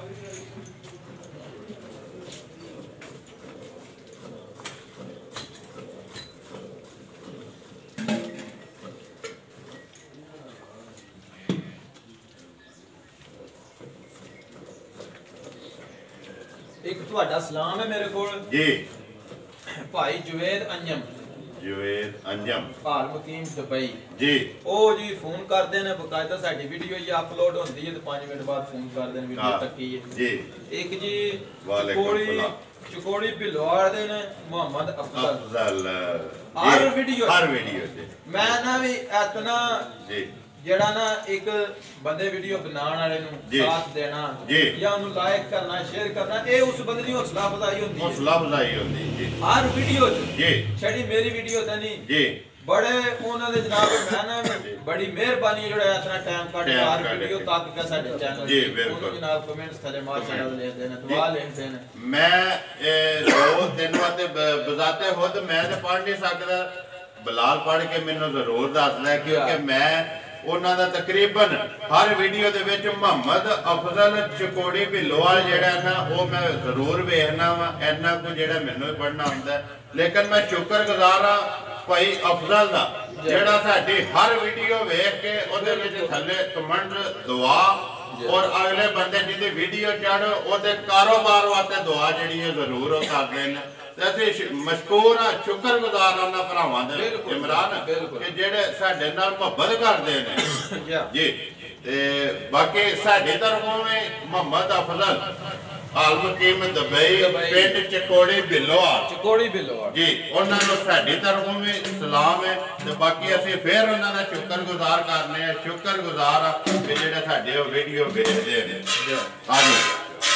ਇੱਕ ਤੁਹਾਡਾ ਸਲਾਮ ਹੈ ਮੇਰੇ ਕੋਲ ਜੀ ਭਾਈ ਜਵੇਦ ਅੰਜਮ ਜਵੇਦ ਅੰਜਮ ਹਾਲ ਮੁਕੀਮ ਦੁਬਈ ਜੀ ਉਹ ਜੀ ਫੋਨ ਕਰਦੇ ਨੇ ਬਕਾਇਦਾ ਸਾਡੀ ਵੀਡੀਓ ਹੀ ਅਪਲੋਡ ਹੁੰਦੀ ਹੈ ਤੇ ਪੰਜ ਮਿੰਟ ਬਾਅਦ ਫੋਨ ਕਰਦੇ ਨੇ ਵੀਡੀਓ ਤੱਕੀ ਹੈ ਜੀ ਇੱਕ ਜੀ ਚਕੋੜੀ ਚਕੋੜੀ ਭਿਲਵਾੜ ਦੇ ਨੇ ਮੁਹੰਮਦ ਅਫਜ਼ਲ ਅਫਜ਼ਲ ਹਰ ਵੀਡੀਓ ਹਰ ਵੀਡੀਓ ਤੇ ਮੈਂ ਨਾ ਵੀ ਇਤਨਾ ਜੀ ਜਿਹੜਾ ਨਾ ਇੱਕ ਬੰਦੇ ਵੀਡੀਓ ਬਣਾਉਣ ਵਾਲੇ ਨੂੰ ਸਾਥ ਦੇਣਾ ਜਾਂ ਉਹਨੂੰ ਲਾਈਕ ਕਰਨਾ ਸ਼ੇਅਰ ਕਰਨਾ ਇਹ ਉਸ ਬੰਦੇ ਦੀ ਹੌਸਲਾ ਅਫਜ਼ਾਈ ਹੁੰਦੀ ਹੈ ਹੌਸਲਾ ਅਫਜ਼ਾਈ ਹੁੰਦੀ ਜੀ ਹਰ ਵੀਡੀਓ 'ਚ ਜੀ ਛੜੀ ਮੇਰੀ ਵੀਡੀਓ ਤਾਂ ਨਹੀਂ ਜੀ ਬੜੇ ਉਹਨਾਂ ਦੇ ਜਨਾਬ ਮੈਂ ਨਾ ਬੜੀ ਮਿਹਰਬਾਨੀ ਜਿਹੜਾ ਇਤਨਾ ਟਾਈਮ ਕੱਢ ਕੇ ਹਰ ਵੀਡੀਓ ਤੱਕ ਕੇ ਸਾਡੇ ਚੈਨਲ ਜੀ ਬਿਲਕੁਲ ਜਨਾਬ ਕਮੈਂਟਸ ਥਲੇ ਮਾਸ਼ਾਅੱਲਾ ਲਿਖਦੇ ਨੇ ਦੁਆ ਲਿਖਦੇ ਨੇ ਮੈਂ ਇਹ ਦੋ ਤਿੰਨ ਵਾਰ ਬਜ਼ਾਤੇ ਖੁਦ ਮੈਂ ਤੇ ਪੜ੍ਹ ਨਹੀਂ ਸਕਦਾ ਬਲਾਲ ਪੜ੍ਹ ਕੇ ਮੈਨੂੰ ਜ਼ਰੂਰ ਦੱਸਦਾ ਕਿਉਂਕਿ ਮੈਂ ਉਹਨਾਂ ਦਾ ਤਕਰੀਬਨ ਹਰ ਵੀਡੀਓ ਦੇ ਵਿੱਚ ਮੁਹੰਮਦ ਅਫਜ਼ਲ ਚਕੋੜੀ ਭਿੱਲੋਵਾਲ ਜਿਹੜਾ ਨਾ ਉਹ ਮੈਂ ਜ਼ਰੂਰ ਵੇਖਣਾ ਵਾ ਇੰਨਾ ਕੁ ਜਿਹੜਾ ਮੈਨੂੰ ਵੀ ਪੜ੍ਹਨਾ ਹੁੰਦਾ ਲੇਕਿਨ ਮੈਂ ਸ਼ੁਕਰਗੁਜ਼ਾਰ ਆ ਭਾਈ ਅਫਜ਼ਲ ਦਾ ਜਿਹੜਾ ਸਾਡੀ ਹਰ ਵੀਡੀਓ ਵੇਖ ਕੇ ਉਹਦੇ ਵਿੱਚ ਥੱਲੇ ਕਮੈਂਟ ਦੁਆ ਔਰ ਅਗਲੇ ਬੰਦੇ ਜਿਹਦੀ ਵੀਡੀਓ ਚੜ ਉਹਦੇ ਕਾਰੋਬਾਰ ਵਾਸਤੇ ਦੁਆ ਜਿਹੜੀ ਹੈ ਜ਼ਰੂਰ ਉਹ ਕਰਦੇ ਨੇ ਤੇ ਅਸੀਂ ਮਸ਼ਕੂਰ ਆ ਸ਼ੁਕਰਗੁਜ਼ਾਰ ਉਹਨਾਂ ਭਰਾਵਾਂ ਦੇ ਇਮਰਾਨ ਕਿ ਜਿਹੜੇ ਸਾਡੇ ਨਾਲ ਮੁਹੱਬਤ ਕਰਦੇ ਨੇ ਜੀ ਤੇ ਬਾਕੀ ਸਾਡੇ ਤਰਫੋਂ ਵੀ ਮੁਹੰਮਦ ਅਫਜ਼ਲ ਆਲਮ ਕੀਮ ਦੁਬਈ ਪਿੰਡ ਚਕੋੜੀ ਬਿੱਲੋਆ ਚਕੋੜੀ ਬਿੱਲੋਆ ਜੀ ਉਹਨਾਂ ਨੂੰ ਸਾਡੀ ਤਰਫੋਂ ਵੀ ਸਲਾਮ ਹੈ ਤੇ ਬਾਕੀ ਅਸੀਂ ਫੇਰ ਉਹਨਾਂ ਦਾ ਸ਼ੁਕਰਗੁਜ਼ਾਰ ਕਰਨੇ ਆ ਸ਼ੁਕਰਗੁਜ਼ਾਰ ਆ ਕਿ ਜਿਹੜੇ ਸਾਡੇ ਉਹ ਵੀਡੀਓ ਵੇਖਦੇ ਨੇ ਆਜੋ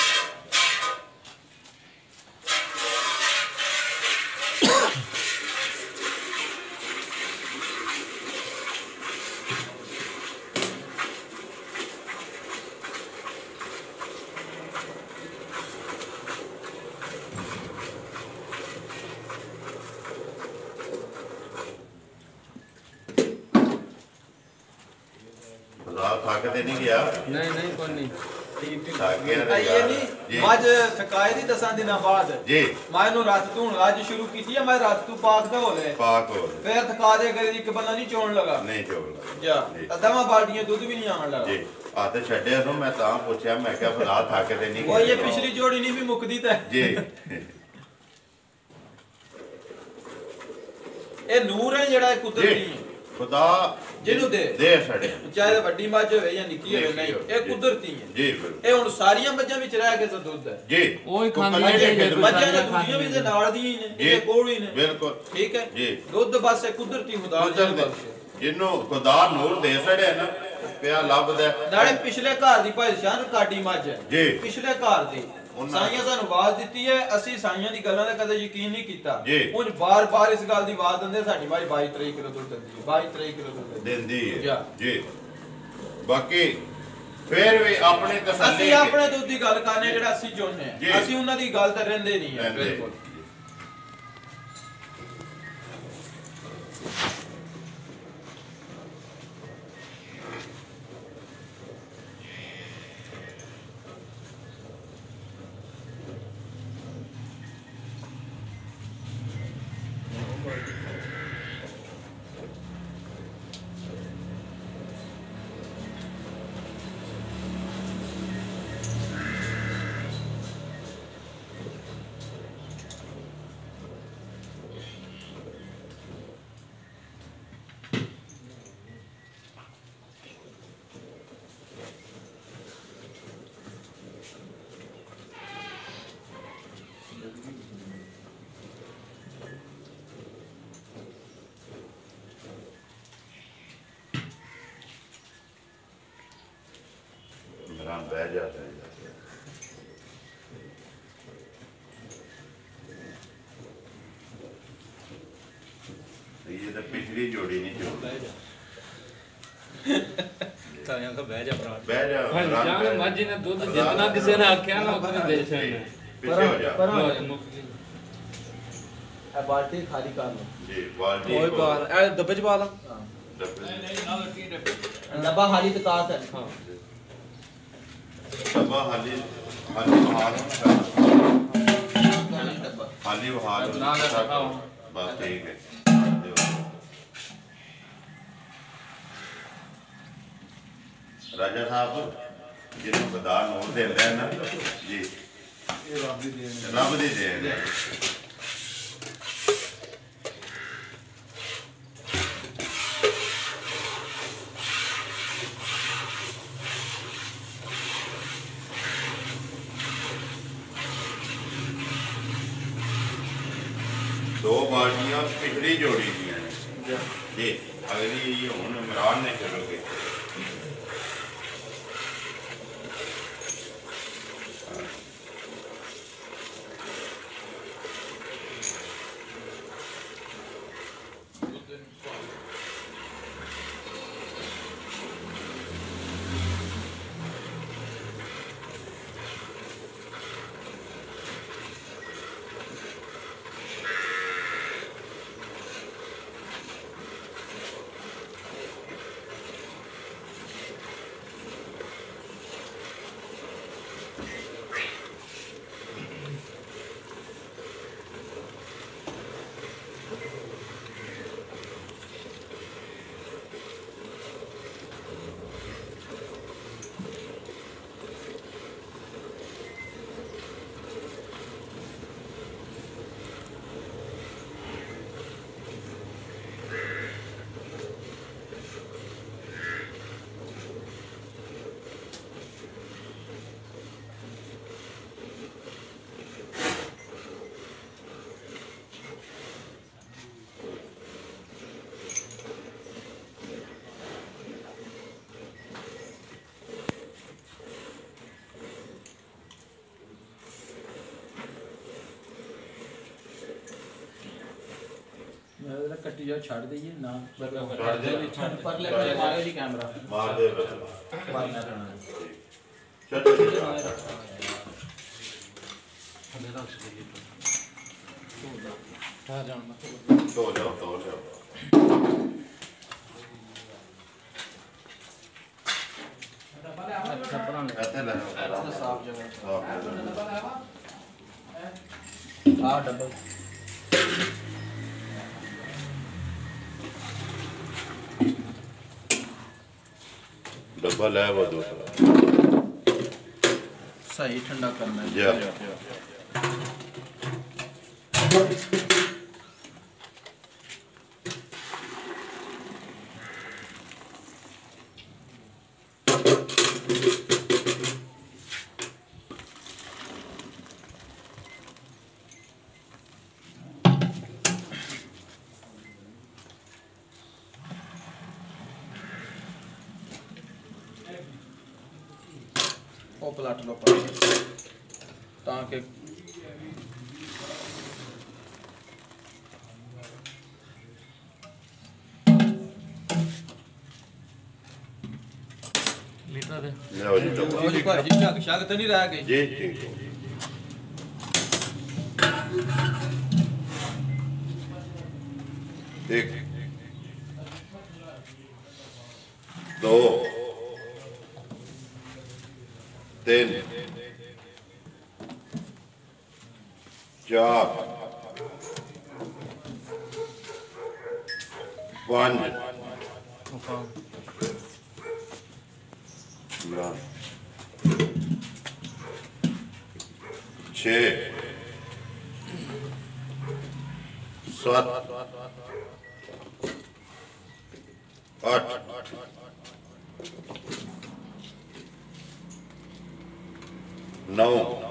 ਥੱਕ ਤੇ ਨਹੀਂ ਗਿਆ ਨਹੀਂ ਨਹੀਂ ਕੋਈ ਨਹੀਂ ਆਈਏ ਨਹੀਂ ਅੱਜ ਥਕਾਏ ਦੀ ਦਸਾਂ ਦਿਨਾਂ ਬਾਅਦ ਜੀ ਮੈਂ ਇਹਨੂੰ ਰਾਤ ਤੋਂ ਅੱਜ ਸ਼ੁਰੂ ਕੀਤੀ ਹੈ ਮੈਂ ਰਾਤ ਤੋਂ ਪਾਕ ਦਾ ਹੋ ਲੈ ਪਾਕ ਹੋ ਫਿਰ ਥਕਾ ਦੇ ਕਰੀ ਇੱਕ ਬੰਦਾ ਨਹੀਂ ਚੋਣ ਲਗਾ ਨਹੀਂ ਚੋਣ ਲਗਾ ਜਾ ਅੱਧਾ ਬਾਲਟੀਆਂ ਦੁੱਧ ਵੀ ਨਹੀਂ ਆਉਣ ਲਗਾ ਜੀ ਆ ਤੇ ਛੱਡਿਆ ਨੂੰ ਮੈਂ ਤਾਂ ਪੁੱਛਿਆ ਮੈਂ ਕਿਹਾ ਫਲਾ ਥੱਕ ਤੇ ਨਹੀਂ ਉਹ ਇਹ ਪਿਛਲੀ ਜੋੜੀ ਨਹੀਂ ਵੀ ਮੁੱਕਦੀ ਤਾਂ ਜੀ ਇਹ ਨੂਰ ਹੈ ਜਿਹੜਾ ਕੁਦਰਤੀ ਹੈ ਖੁਦਾ ਜਿਹਨੂੰ ਦੇ ਦੇ ਛੜੇ ਚਾਹੇ ਵੱਡੀ ਮੱਝ ਹੋਵੇ ਜਾਂ ਨਿੱਕੀ ਹੋਵੇ ਨਹੀਂ ਇਹ ਕੁਦਰਤੀ ਹੈ ਜੀ ਇਹ ਹੁਣ ਸਾਰੀਆਂ ਮੱਝਾਂ ਵਿੱਚ ਰਹਿ ਕੇ ਤਾਂ ਦੁੱਧ ਹੈ ਜੀ ਉਹ ਹੀ ਖਾਂਦੀਆਂ ਨੇ ਮੱਝਾਂ ਦੇ ਦੂਜੀਆਂ ਵੀ ਦੇ ਨਾਲ ਦੀਆਂ ਨੇ ਇਹ ਕੋਲ ਹੀ ਨੇ ਬਿਲਕੁਲ ਠੀਕ ਹੈ ਜੀ ਦੁੱਧ ਬਸ ਇਹ ਕੁਦਰਤੀ ਖੁਦਾ ਦਾ ਜਿਹਨੂੰ ਖੁਦਾ ਨੂਰ ਦੇ ਛੜਿਆ ਨਾ ਪਿਆ ਲੱਭਦਾ ਨਾਲੇ ਪਿਛਲੇ ਘਰ ਦੀ ਭਾਈ ਸ਼ਾਨ ਕਾਡੀ ਮੱਝ ਹੈ ਜੀ ਪਿਛਲੇ ਘਰ ਦੀ ਸਾਈਆਂ ਸਾਨੂੰ ਆਵਾਜ਼ ਦਿੱਤੀ ਹੈ ਅਸੀਂ ਸਾਈਆਂ ਦੀ ਗੱਲਾਂ ਦਾ ਕਦੇ ਯਕੀਨ ਨਹੀਂ ਕੀਤਾ ਉਹ ਬਾਰ-ਬਾਰ ਇਸ ਗੱਲ ਦੀ ਆਵਾਜ਼ ਦਿੰਦੇ ਸਾਡੀ ਭਾਈ ਬਾਈ ਤੇਈ ਕਿਲੋ ਦੁੱਧ ਦਿੰਦੀ ਹੈ ਬਾਈ ਤੇਈ ਕਿਲੋ ਦੁੱਧ ਦਿੰਦੀ ਹੈ ਜੀ ਬਾਕੀ ਫੇਰ ਵੀ ਆਪਣੇ ਤਸੱਲੀ ਅਸੀਂ ਆਪਣੇ ਦੁੱਧ ਦੀ ਗੱਲ ਕਰਨੇ ਜਿਹੜਾ ਅਸੀਂ ਚਾਹੁੰਦੇ ਹਾਂ ਅਸੀਂ ਉਹਨਾਂ ਦੀ ਗੱਲ ਤਾਂ ਰਹਿੰਦੇ ਨਹੀਂ ਹੈ ਬਿਲਕੁਲ ਬਹਿ ਜਾਤਾ ਹੈ ਇਹ ਤਾਂ ਪਿਛਲੀ ਜੋੜੀ ਨਹੀਂ ਜੋ ਬਹਿ ਜਾ ਸਾਰਿਆਂ ਦਾ ਬਹਿ ਜਾ ਭਰਾ ਬਹਿ ਜਾ ਜਾਨ ਮੱਝ ਨੇ ਦੁੱਧ ਜਿੰਨਾ ਕਿਸੇ ਨੇ ਆਖਿਆ ਨਾ ਉਹਨੇ ਦੇ ਛੱਡਣਾ ਪਿੱਛੇ ਹੋ ਜਾ ਇਹ ਬਾਲਟੀ ਖਾਲੀ ਕਰ ਲਓ ਜੀ ਬਾਲਟੀ ਕੋਈ ਬਾਲ ਇਹ ਡੱਬੇ ਚ ਪਾ ਲਾ ਡੱਬਾ ਖਾਲੀ ਤਕਾਤ ਹੈ ਹਾਂ ਡੱਬਾ ਹਾਲੀ ਹਾਲੀ ਬਹਾਲ ਹਾਲੀ ਬਹਾਲ ਨਾ ਨਾ ਬਸ ਠੀਕ ਹੈ ਰਾਜਾ ਸਾਹਿਬ ਜਿਹਨੂੰ ਖੁਦਾ ਨੂਰ ਦਿੰਦਾ ਨਾ ਜੀ ਇਹ ਰੱਬ ਦੀ ਦੇਣ ਹੈ ਰੱਬ ਦੀ ਦੇਣ ਹੈ दो बाल्टियां पिछली जोड़ी दी जी अगली ये हूँ इमरान ने चलोगे ਕੱਟੀ ਜਾ ਛੱਡ ਦਈਏ ਨਾ ਛੱਡ ਦੇ ਛੱਡ ਪਰ ਲੈ ਕੇ ਮਾਰੇ ਜੀ ਕੈਮਰਾ ਮਾਰ ਦੇ ਬਸ ਮਾਰਨਾ ਰਹਿਣਾ ਛੱਡ ਦੇ ਹਲੇ ਰੱਖ ਸਕੀ ਤਾਂ ਜਾਣਾ ਤੋ ਜਾਓ ਤੋ ਜਾਓ ਅੱਛਾ ਭਰਾ ਇੱਥੇ ਲੈ ਆਓ ਸਾਫ ਜਗ੍ਹਾ ਸਾਫ਼ ਆ ਡੱਬਾ ਡੱਬਾ ਲੈ ਵਾ ਦੂਸਰਾ ਸਹੀ ਠੰਡਾ ਕਰਨਾ ਹੈ ਜਾ ਉਹ ਪਲਟ ਲਓ ਪਾ ਤਾਂ ਕਿ ਲੀਟਰ ਦੇ ਲਿਆਓ ਜੀ ਡੱਬਾ ਉਹ ਜੀ ਭਾਜੀ ਝੱਗ ਛੱਗ ਤਾਂ ਨਹੀਂ ਰਹਿ ਗਈ ਜੀ ਠੀਕ ਹੋ एक दो तीन चार पांच छः सात आठ नौ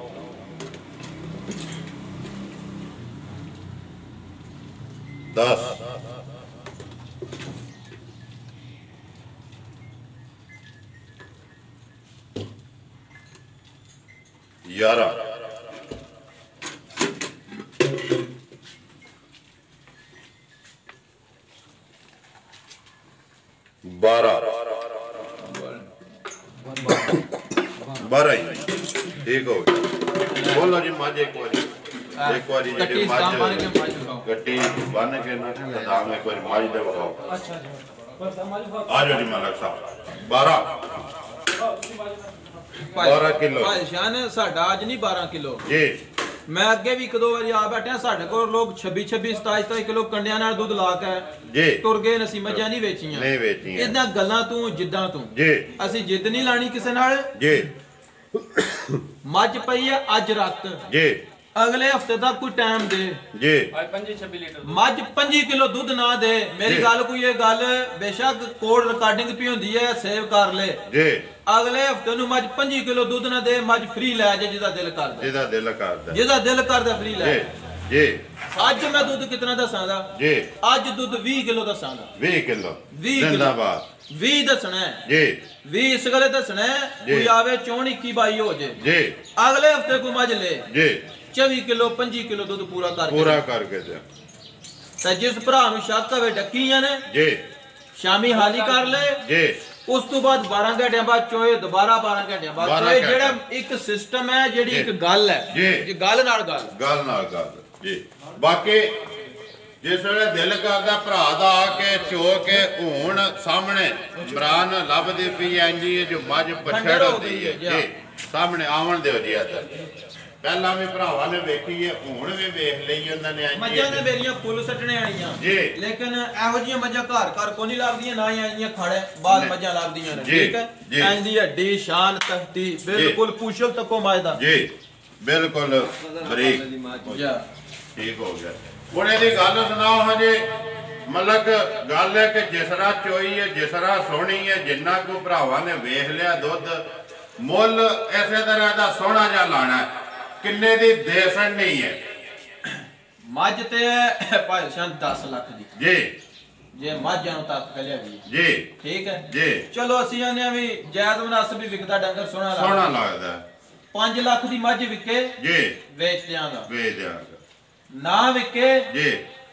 दस ग्यारह बारह बारह ही ठीक हो गया बोलो जी मज एक बार एक बार कट्टी दाम बन के मज दिखाओ गट्टी बन के ना दाम एक बार मज दे बताओ अच्छा जी आ जाओ जी मालक साहब बारह बारह किलो भाई शान साडा आज नहीं बारह किलो जी मैं अगे भी एक दो बार आ बैठा साडे को लोग छब्बीस छब्बीस सताई सताई किलो कंडियां नाल दूध ला के जी तुर गए नसी मझां नहीं वेचियां नहीं वेचियां इदां गल्लां तू जिद्दां तू जी ਅਸੀਂ ਜਿੱਦ नहीं लानी किसे नाल जी मझ पई है अज रात जी अगले हफ्ते तक कोई टाइम दे जी आज पच्चीस छब्बीस लीटर मझ पच्चीस किलो दूध ना दे मेरी जी। गल कोई ये गल बेशक कोड रिकॉर्डिंग पी होंदी है सेव कर ले जी अगले हफ्ते नु मझ पच्चीस किलो दूध ना दे मझ फ्री ले जे जिदा दिल करदा ਜਿਹਦਾ ਦਿਲ ਕਰਦਾ जिदा दिल करदा फ्री ले ਜੀ ਜੀ ਅੱਜ ਮੈਂ ਦੁੱਧ ਕਿਤਨਾ ਦੱਸਾਂਗਾ ਜੀ ਅੱਜ ਦੁੱਧ ਵੀਹ ਕਿਲੋ ਦੱਸਾਂਗਾ ਵੀਹ ਕਿਲੋ ਵੀਹ ਕਿਲੋ। ਜ਼ਿੰਦਾਬਾਦ ਵੀਹ ਦੱਸਣਾ ਹੈ ਜੀ ਵੀਹ ਇਸ ਗਲੇ ਦੱਸਣਾ ਹੈ ਜੀ। ਕੋਈ ਆਵੇ ਚੌਣ ਇੱਕੀ ਬਾਈ ਹੋ ਜੇ ਜੀ ਅਗਲੇ ਹਫਤੇ ਕੋਈ ਮੱਝ ਲੈ ਜੀ ਚੌਵੀ ਕਿਲੋ ਪੱਚੀ ਕਿਲੋ ਦੁੱਧ ਪੂਰਾ ਕਰਕੇ ਪੂਰਾ ਕਰਕੇ ਦੇ ਤੇ ਜਿਸ ਭਰਾ ਨੂੰ ਸ਼ੱਕ ਹੋਵੇ ਡੱਕੀਆਂ ਨੇ ਜੀ ਸ਼ਾਮੀ ਹਾਲੀ ਕਰ ਲੈ ਜੀ ਉਸ ਤੋਂ ਬਾਅਦ ਬਾਰਾਂ ਘੰਟਿਆਂ ਬਾਅਦ ਚੋਏ ਦੁਬਾਰਾ ਬਾਰਾਂ ਘੰਟਿਆਂ ਬਾਅਦ ਬਾਰਾਂ ਚੋਏ ਘੰਟੇ। ਜਿਹੜਾ ਇੱਕ ਸਿਸਟਮ ਹੈ ਜਿਹੜੀ ਜੀ। ਇੱਕ ਗੱਲ ਹੈ ਜੀ। ਜੇ ਗੱਲ ਨਾਲ ਗੱਲ ਗੱਲ ਨਾਲ ਗੱਲ ਜੀ ਬਾਕੀ ਜਿਸ ਵੇਲੇ ਦਿਲ ਕਰਦਾ ਭਰਾ ਦਾ ਆ ਕੇ ਚੋ ਕੇ ਹੁਣ ਸਾਹਮਣੇ ਬਰਾਨ ਲੱਭਦੀ ਪਈ ਐ ਜੀ ਜੋ ਮੱਝ ਪਛੜ ਹੁੰਦੀ ਹੈ ਜੀ ਸਾਹਮਣੇ ਆਵਣ ਦਿਓ ਜੀ ਇੱਧਰ ਪਹਿਲਾਂ ਵੀ ਭਰਾਵਾਂ ਨੇ ਵੇਖੀ ਹੈ ਹੁਣ ਵੀ ਵੇਖ ਲਈ ਉਹਨਾਂ ਨੇ ਮੱਝਾਂ ਨੇ ਮੇਰੀਆਂ ਫੁੱਲ ਸੱਟਣੇ ਆਣੀਆਂ ਜੀ। ਲੇਕਿਨ ਇਹੋ ਜਿਹੀਆਂ ਮੱਝਾਂ ਘਰ ਘਰ ਕੋ ਨਹੀਂ ਲੱਭਦੀਆਂ ਨਾ ਹੀ ਆਈਆਂ ਖੜੇ ਬਾਅਦ ਮੱਝਾਂ ਲੱਭਦੀਆਂ ਨੇ ਜੀ, ਠੀਕ ਹੈ ਜੀ। ਐਂਦੀ ਹੱਡੀ ਸ਼ਾਨ ਤਖਤੀ ਬਿਲਕੁਲ ਪੁਸ਼ਲ ਤੱਕੋ ਮਾਇਦਾ ਜੀ ਬਿਲਕੁਲ ਬਰੀਕ ਜਾ ਠੀਕ ਹੋ ਗਿਆ ਹੁਣ ਇਹਦੀ ਗੱਲ ਸੁਣਾਓ ਹਜੇ ਮਲਕ ਗੱਲ ਹੈ ਕਿ ਜਿਸ ਤਰ੍ਹਾਂ ਚੋਈ ਹੈ ਜਿਸ ਤਰ੍ਹਾਂ ਸੋਹਣੀ ਹੈ ਜਿੰਨਾ ਕੋ ਭਰਾਵਾਂ ਨੇ ਵੇਖ ਲਿਆ ਦੁੱਧ ਮੁੱਲ ਐਸੇ ਤਰ੍ਹਾਂ ਦਾ ਸੋਹਣਾ ਜਿਹਾ ਲਾਣਾ ਹੈ। ਕਿੰਨੇ ਦੀ ਦੇਸਣ ਨਹੀਂ ਹੈ ਮੱਝ ਤੇ ਭਾਈ ਸ਼ਾਨ ਦਸ ਲੱਖ ਦੀ ਜੀ ਜੇ ਮੱਝਾਂ ਨੂੰ ਤੱਕ ਲਿਆ ਵੀ ਜੀ ਠੀਕ ਹੈ ਜੀ ਚਲੋ ਅਸੀਂ ਆਨੇ ਵੀ ਜਾਇਦ ਮੁਨਾਸਬ ਵੀ ਵਿਕਦਾ ਡੰਗਰ ਸੋਹਣਾ ਸੋਹਣਾ ਲੱਗਦਾ ਪੰਜ ਲੱਖ ਦੀ ਮੱਝ ਵਿਕੇ ਜੀ ਵੇਚ ਦਿਆਂਗਾ ਵੇਚ ਦਿਆਂਗਾ ਨਾ ਵਿਕੇ ਜੀ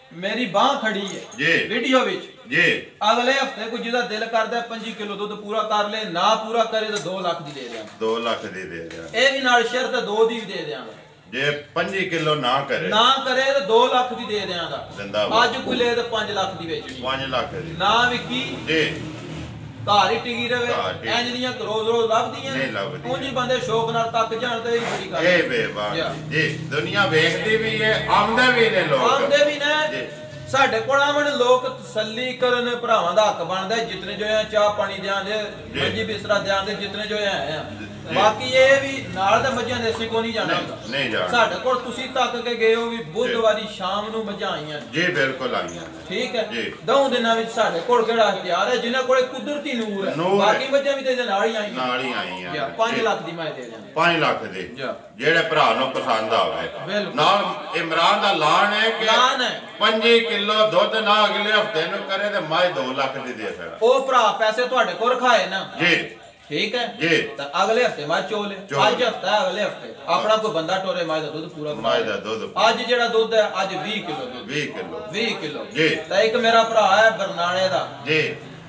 ਮੇਰੀ ਬਾਹ ਖੜੀ ਹੈ ਜੀ ਵੀਡੀਓ ਵਿੱਚ ਜੀ ਅਗਲੇ ਹਫਤੇ ਕੋਈ ਜਿਹਦਾ ਦਿਲ ਕਰਦਾ ਪੰਜੀ ਕਿਲੋ ਦੁੱਧ ਪੂਰਾ ਕਰ ਲੈ ਨਾ ਪੂਰਾ ਕਰੇ ਤਾਂ ਦੋ ਲੱਖ ਦੀ ਦੇ ਦਿਆਂਗਾ ਦੋ ਲੱਖ ਦੀ ਦੇ ਦਿਆਂ ਇਹ ਵੀ ਨਾਲ ਸ਼ਰਤ ਦੋ ਦੀ ਵੀ ਦੇ ਦਿਆਂਗਾ ਜੇ ਪੰਜੀ ਕਿਲੋ ਨਾ ਕਰੇ ਨਾ ਕਰੇ ਤਾਂ ਦੋ ਲੱਖ ਦੀ ਦੇ ਦਿਆਂਗਾ ਜ਼ਿੰਦਾਬਾਦ ਅੱਜ ਕੋਈ ਲੈ ਤਾਂ ਪੰਜ ਲੱਖ ਦੀ ਵੇਚਣੀ ਪੰਜ ਲੱਖ ਦੀ ਨਾ ਵਿਕੀ ਜੀ ਘਰ ਹੀ ਟਿਕੀ ਰਵੇ ਘਰ ਟਿਕੀ। ਇੰਜ ਦੀਆਂ ਰੋਜ਼ ਰੋਜ਼ ਲੱਭਦੀਆਂ ਨਹੀਂ ਲੱਭਦੀਆਂ। ਉਂਝ ਹੀ ਬੰਦੇ ਸ਼ੌਕ ਨਾਲ ਤੱਕ ਜਾਣ ਤੇ ਹੀ ਬੜੀ ਗੱਲ ਇਹ ਬੇਬਾਨ Yeah. ਜੀ ਦੁਨੀਆ ਵੇਖਦੀ ਵੀ ਹੈ ਆਉਂਦੇ ਵੀ ਨੇ ਲੋਕ ਆਉਂਦੇ ਵੀ ਨੇ ਜੀ ਸਾਡੇ ਕੋਲ ਆਵਣ ਲੋਕ ਤਸੱਲੀ ਕਰਨ ਭਰਾਵਾਂ ਦਾ ਹੱਕ ਬਣਦਾ ਜਿਤਨੇ ਜੋ ਆ ਚਾਹ ਪਾਣੀ ਦਿਆਂ ਦੇ ਜੀ। ਮੰਜੀ ਬਿਸਤਰਾ ਦਿਆਂ ਦੇ ਜਿਤਨੇ ਜੋ ਆਏ ਆ ਜੀ। ਬਾਕੀ ਇਹ ਵੀ ਨਾਲ ਤਾਂ ਮੱਝਾਂ ਦੇ ਅਸੀਂ ਕੋ ਨਹੀਂ ਜਾਣਾ ਨਹੀਂ, ਹੁੰਦਾ। ਨਹੀਂ ਜਾਣਾ। ਸਾਡੇ ਕੋਲ ਤੁਸੀਂ ਤੱਕ ਕੇ ਗਏ ਹੋ ਵੀ ਬੁੱਧਵਾਰੀ ਸ਼ਾਮ ਨੂੰ ਮੱਝਾਂ ਆਈਆਂ ਜੀ ਬਿਲਕੁਲ ਆਈਆਂ ਠੀਕ ਹੈ ਜੀ। ਦੋ ਦਿਨਾਂ ਵਿੱਚ ਸਾਡੇ ਕੋਲ ਕਿਹੜਾ ਹਥਿਆਰ ਹੈ ਜਿਨ੍ਹਾਂ ਕੋਲੇ ਕੁਦਰਤੀ ਨੂਰ ਹੈ ਨੂਰ ਹੈ। ਬਾਕੀ ਮੱਝਾਂ ਵੀ ਤੇ ਇਹਦੇ ਨਾਲ ਹੀ ਆਈਆਂ ਨਾਲ ਹੀ ਆਈਆਂ ਜਾਂ ਪੰਜ ਲੱਖ ਦੀ ਮੈਂ ਦੇ ਦਿਆਂਗਾ ਪੰਜ ਲੱਖ ਦੇ ਜਾ। ਜਿਹੜੇ ਭਰਾ ਨੂੰ ਪਸੰਦ ਆਵੇ ਬਿਲਕੁਲ। ਨਾਲ ਇਮਰਾਨ ਦਾ ਲਾਨ ਹੈ ਕਿ ਐਲਾਨ ਹੈ ਪੰਜੀ ਕਿਲੋ ਦੁੱਧ ਨਾ ਅਗਲੇ ਹਫਤੇ ਨੂੰ ਕਰੇ ਤੇ ਮੈਂ ਦੋ ਲੱਖ ਦੀ ਦੇ ਸਕਦਾ ਉਹ ਭਰਾ ਪੈਸੇ ਤੁਹਾਡੇ ਕੋਲ ਰਖਾਏ ਨਾ ਜੀ ਠੀਕ ਹੈ ਜੀ ਤਾਂ ਅਗਲੇ ਹਫਤੇ ਮੈਂ ਚੋਲੇ ਚੋਲੇ। ਅੱਜ ਹਫਤਾ ਹੈ ਅਗਲੇ ਹਫਤੇ ਆਪਣਾ ਕੋਈ ਬੰਦਾ ਟੋਰੇ ਮਾਈ ਦਾ ਦੁੱਧ ਪੂਰਾ ਕਰਾ ਮਾਈ ਦਾ ਦੁੱਧ ਅੱਜ ਜਿਹੜਾ ਦੁੱਧ ਹੈ ਅੱਜ ਵੀਹ ਕਿਲੋ ਦੁੱਧ ਵੀਹ ਕਿਲੋ ਵੀਹ ਕਿਲੋ ਜੀ। ਤਾਂ ਇੱਕ ਮੇਰਾ ਭਰਾ ਹੈ ਬਰਨਾਲੇ ਦਾ ਜੀ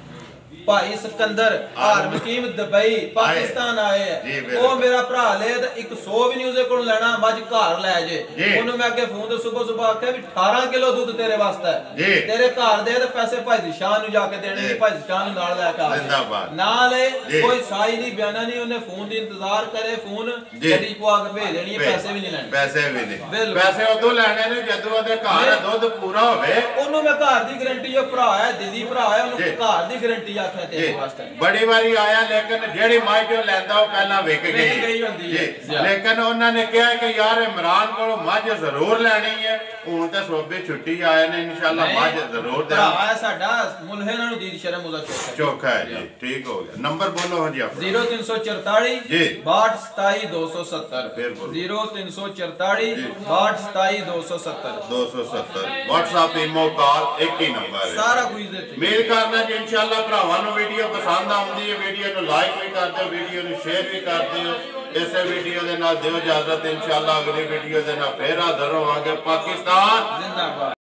ਭਾਈ ਸਿਕੰਦਰ ਹਾਰ ਮਕੀਮ ਦੁਬਈ ਪਾਕਿਸਤਾਨ ਆਏ ਜੀ, ਹੈ ਬਿਲਕੁਲ। ਉਹ ਮੇਰਾ ਭਰਾ ਲੈ ਤੇ ਇੱਕ ਸੌ ਵੀ ਨਹੀਂ ਉਹਦੇ ਕੋਲ ਲੈਣਾ ਮੱਝ ਘਰ ਲੈ ਜੇ ਜੀ। ਉਹਨੂੰ ਮੈਂ ਅੱਗੇ ਫੋਨ ਤੇ ਸਵੇਰ ਸਵੇਰ ਆਖਿਆ ਵੀ ਅਠਾਰਾਂ ਕਿਲੋ ਦੁੱਧ ਤੇਰੇ ਵਾਸਤੇ ਹੈ ਜੀ। ਤੇਰੇ ਘਰ ਦੇ ਤੇ ਪੈਸੇ ਭਾਈ ਦੀ ਸ਼ਾਨ ਨੂੰ ਜਾ ਕੇ ਦੇਣੇ ਜੀ। ਨਹੀਂ ਭਾਈ ਦੀ ਸ਼ਾਨ ਨੂੰ ਨਾਲ ਲੈ ਕੇ ਆ ਜ਼ਿੰਦਾਬਾਦ। ਨਾਲ ਜੀ। ਕੋਈ ਸਾਈ ਨਹੀਂ ਬਿਆਨਾ ਨਹੀਂ ਉਹਨੇ ਫੋਨ ਦੀ ਇੰਤਜ਼ਾਰ ਕਰੇ ਫੋਨ ਜੀ। ਗੱਡੀ ਪਵਾ ਕੇ ਭੇਜ ਦੇਣੀ ਹੈ ਪੈਸੇ ਵੀ ਨਹੀਂ ਲੈਣੇ ਪੈਸੇ ਵੀ ਨਹੀਂ ਬਿਲਕੁਲ। ਪੈਸੇ ਉਦੋਂ ਲੈਣੇ ਨੇ ਜਦੋਂ ਉਹਦੇ ਘਰ ਦੁੱਧ ਪੂਰਾ ਹੋਵੇ ਉਹਨੂੰ ਮੈਂ ਘਰ ਦੀ ਗਾਰੰਟੀ ਉਹ ਭਰਾ ਹੈ ਦਿੱਲੀ ਭਰਾ ਹੈ ਉਹਨੂੰ ਜੀ। ਘਰ ਦੀ ਗਾਰੰਟੀ ਆਖਿਆ ਤੇਰੇ ਜੀ ਵਾਸਤੇ ਬੜੀ ਵਾਰੀ ਆਇਆ ਲੇਕਿਨ ਜਿਹੜੀ ਮਾਈ ਜੋ ਲੈਂਦਾ ਉਹ ਪਹਿਲਾਂ ਵਿਕ ਵਿਕ ਗਈ ਗਈ ਹੁੰਦੀ ਹੈ। ਜੀ ਲੇਕਿਨ ਉਹਨਾਂ ਨੇ ਕਿਹਾ ਕਿ ਯਾਰ ਇਮਰਾਨ ਕੋਲੋਂ ਮੱਝ ਜ਼ਰੂਰ ਲੈਣੀ ਹੈ ਹੁਣ ਤਾਂ ਸੋਬੇ ਛੁੱਟੀ ਆਏ ਨੇ ਇਨਸ਼ਾਅੱਲਾ ਮੱਝ ਜ਼ਰੂਰ ਭਰਾ ਦੇਵਾਂਗੇ ਹੈ ਸਾਡਾ ਮੁਲਹੇ ਨਾਲ ਦੀਦ ਸ਼ਰਮ ਉਹਦਾ ਚੌਕ ਚੋਖਾ ਹੈ ਜੀ ਠੀਕ ਹੋ ਗਿਆ ਨੰਬਰ ਬੋਲੋ ਜੀ ਆਪਣਾ ਜ਼ੀਰੋ ਤਿੰਨ ਸੌ ਚੁਤਾਲੀ ਜੀ। ਬਾਹਠ ਸਤਾਈ ਦੋ ਸੌ ਸੱਤਰ ਫਿਰ ਬੋਲੋ। ਜ਼ੀਰੋ ਤਿੰਨ ਸੌ ਚੁਤਾਲੀ ਬਾਹਠ ਸਤਾਈ ਦੋ ਸੌ ਸੱਤਰ ਦੋ ਸੌ ਸੱਤਰ WhatsApp ਇਮੋ ਕਾਲ ਇੱਕ ਹੀ ਨੰਬਰ ਹੈ ਸਾਰਾ ਕੁਝ ਦੇ ਤੇ ਮੇਲ ਕਰਨਾ ਜੀ ਇਨਸ਼ਾਅੱਲਾ ਭਰਾਵਾਂ ਨੂੰ ਵੀਡੀਓ ਪਸੰਦ ਆਉਂਦੀ ਹੈ ਵੀਡੀਓ ਨੂੰ ਲਾਈਕ ਵੀ ਕਰ ਦਿਓ ਵੀਡੀਓ ਨੂੰ ਸ਼ੇਅਰ ਵੀ ਕਰ ਦਿਓ ਇਸੇ ਵੀਡੀਓ ਦੇ ਨਾਲ ਦਿਓ ਇਜਾਜ਼ਤ ਇਨਸ਼ਾਅੱਲਾ ਅਗਲੀ ਵੀਡੀਓ ਦੇ ਨਾਲ ਫੇਰ ਹਾਜ਼ਰ ਹੋਵਾਂਗੇ ਪਾਕਿਸਤਾਨ ਜ਼ਿੰਦਾਬਾਦ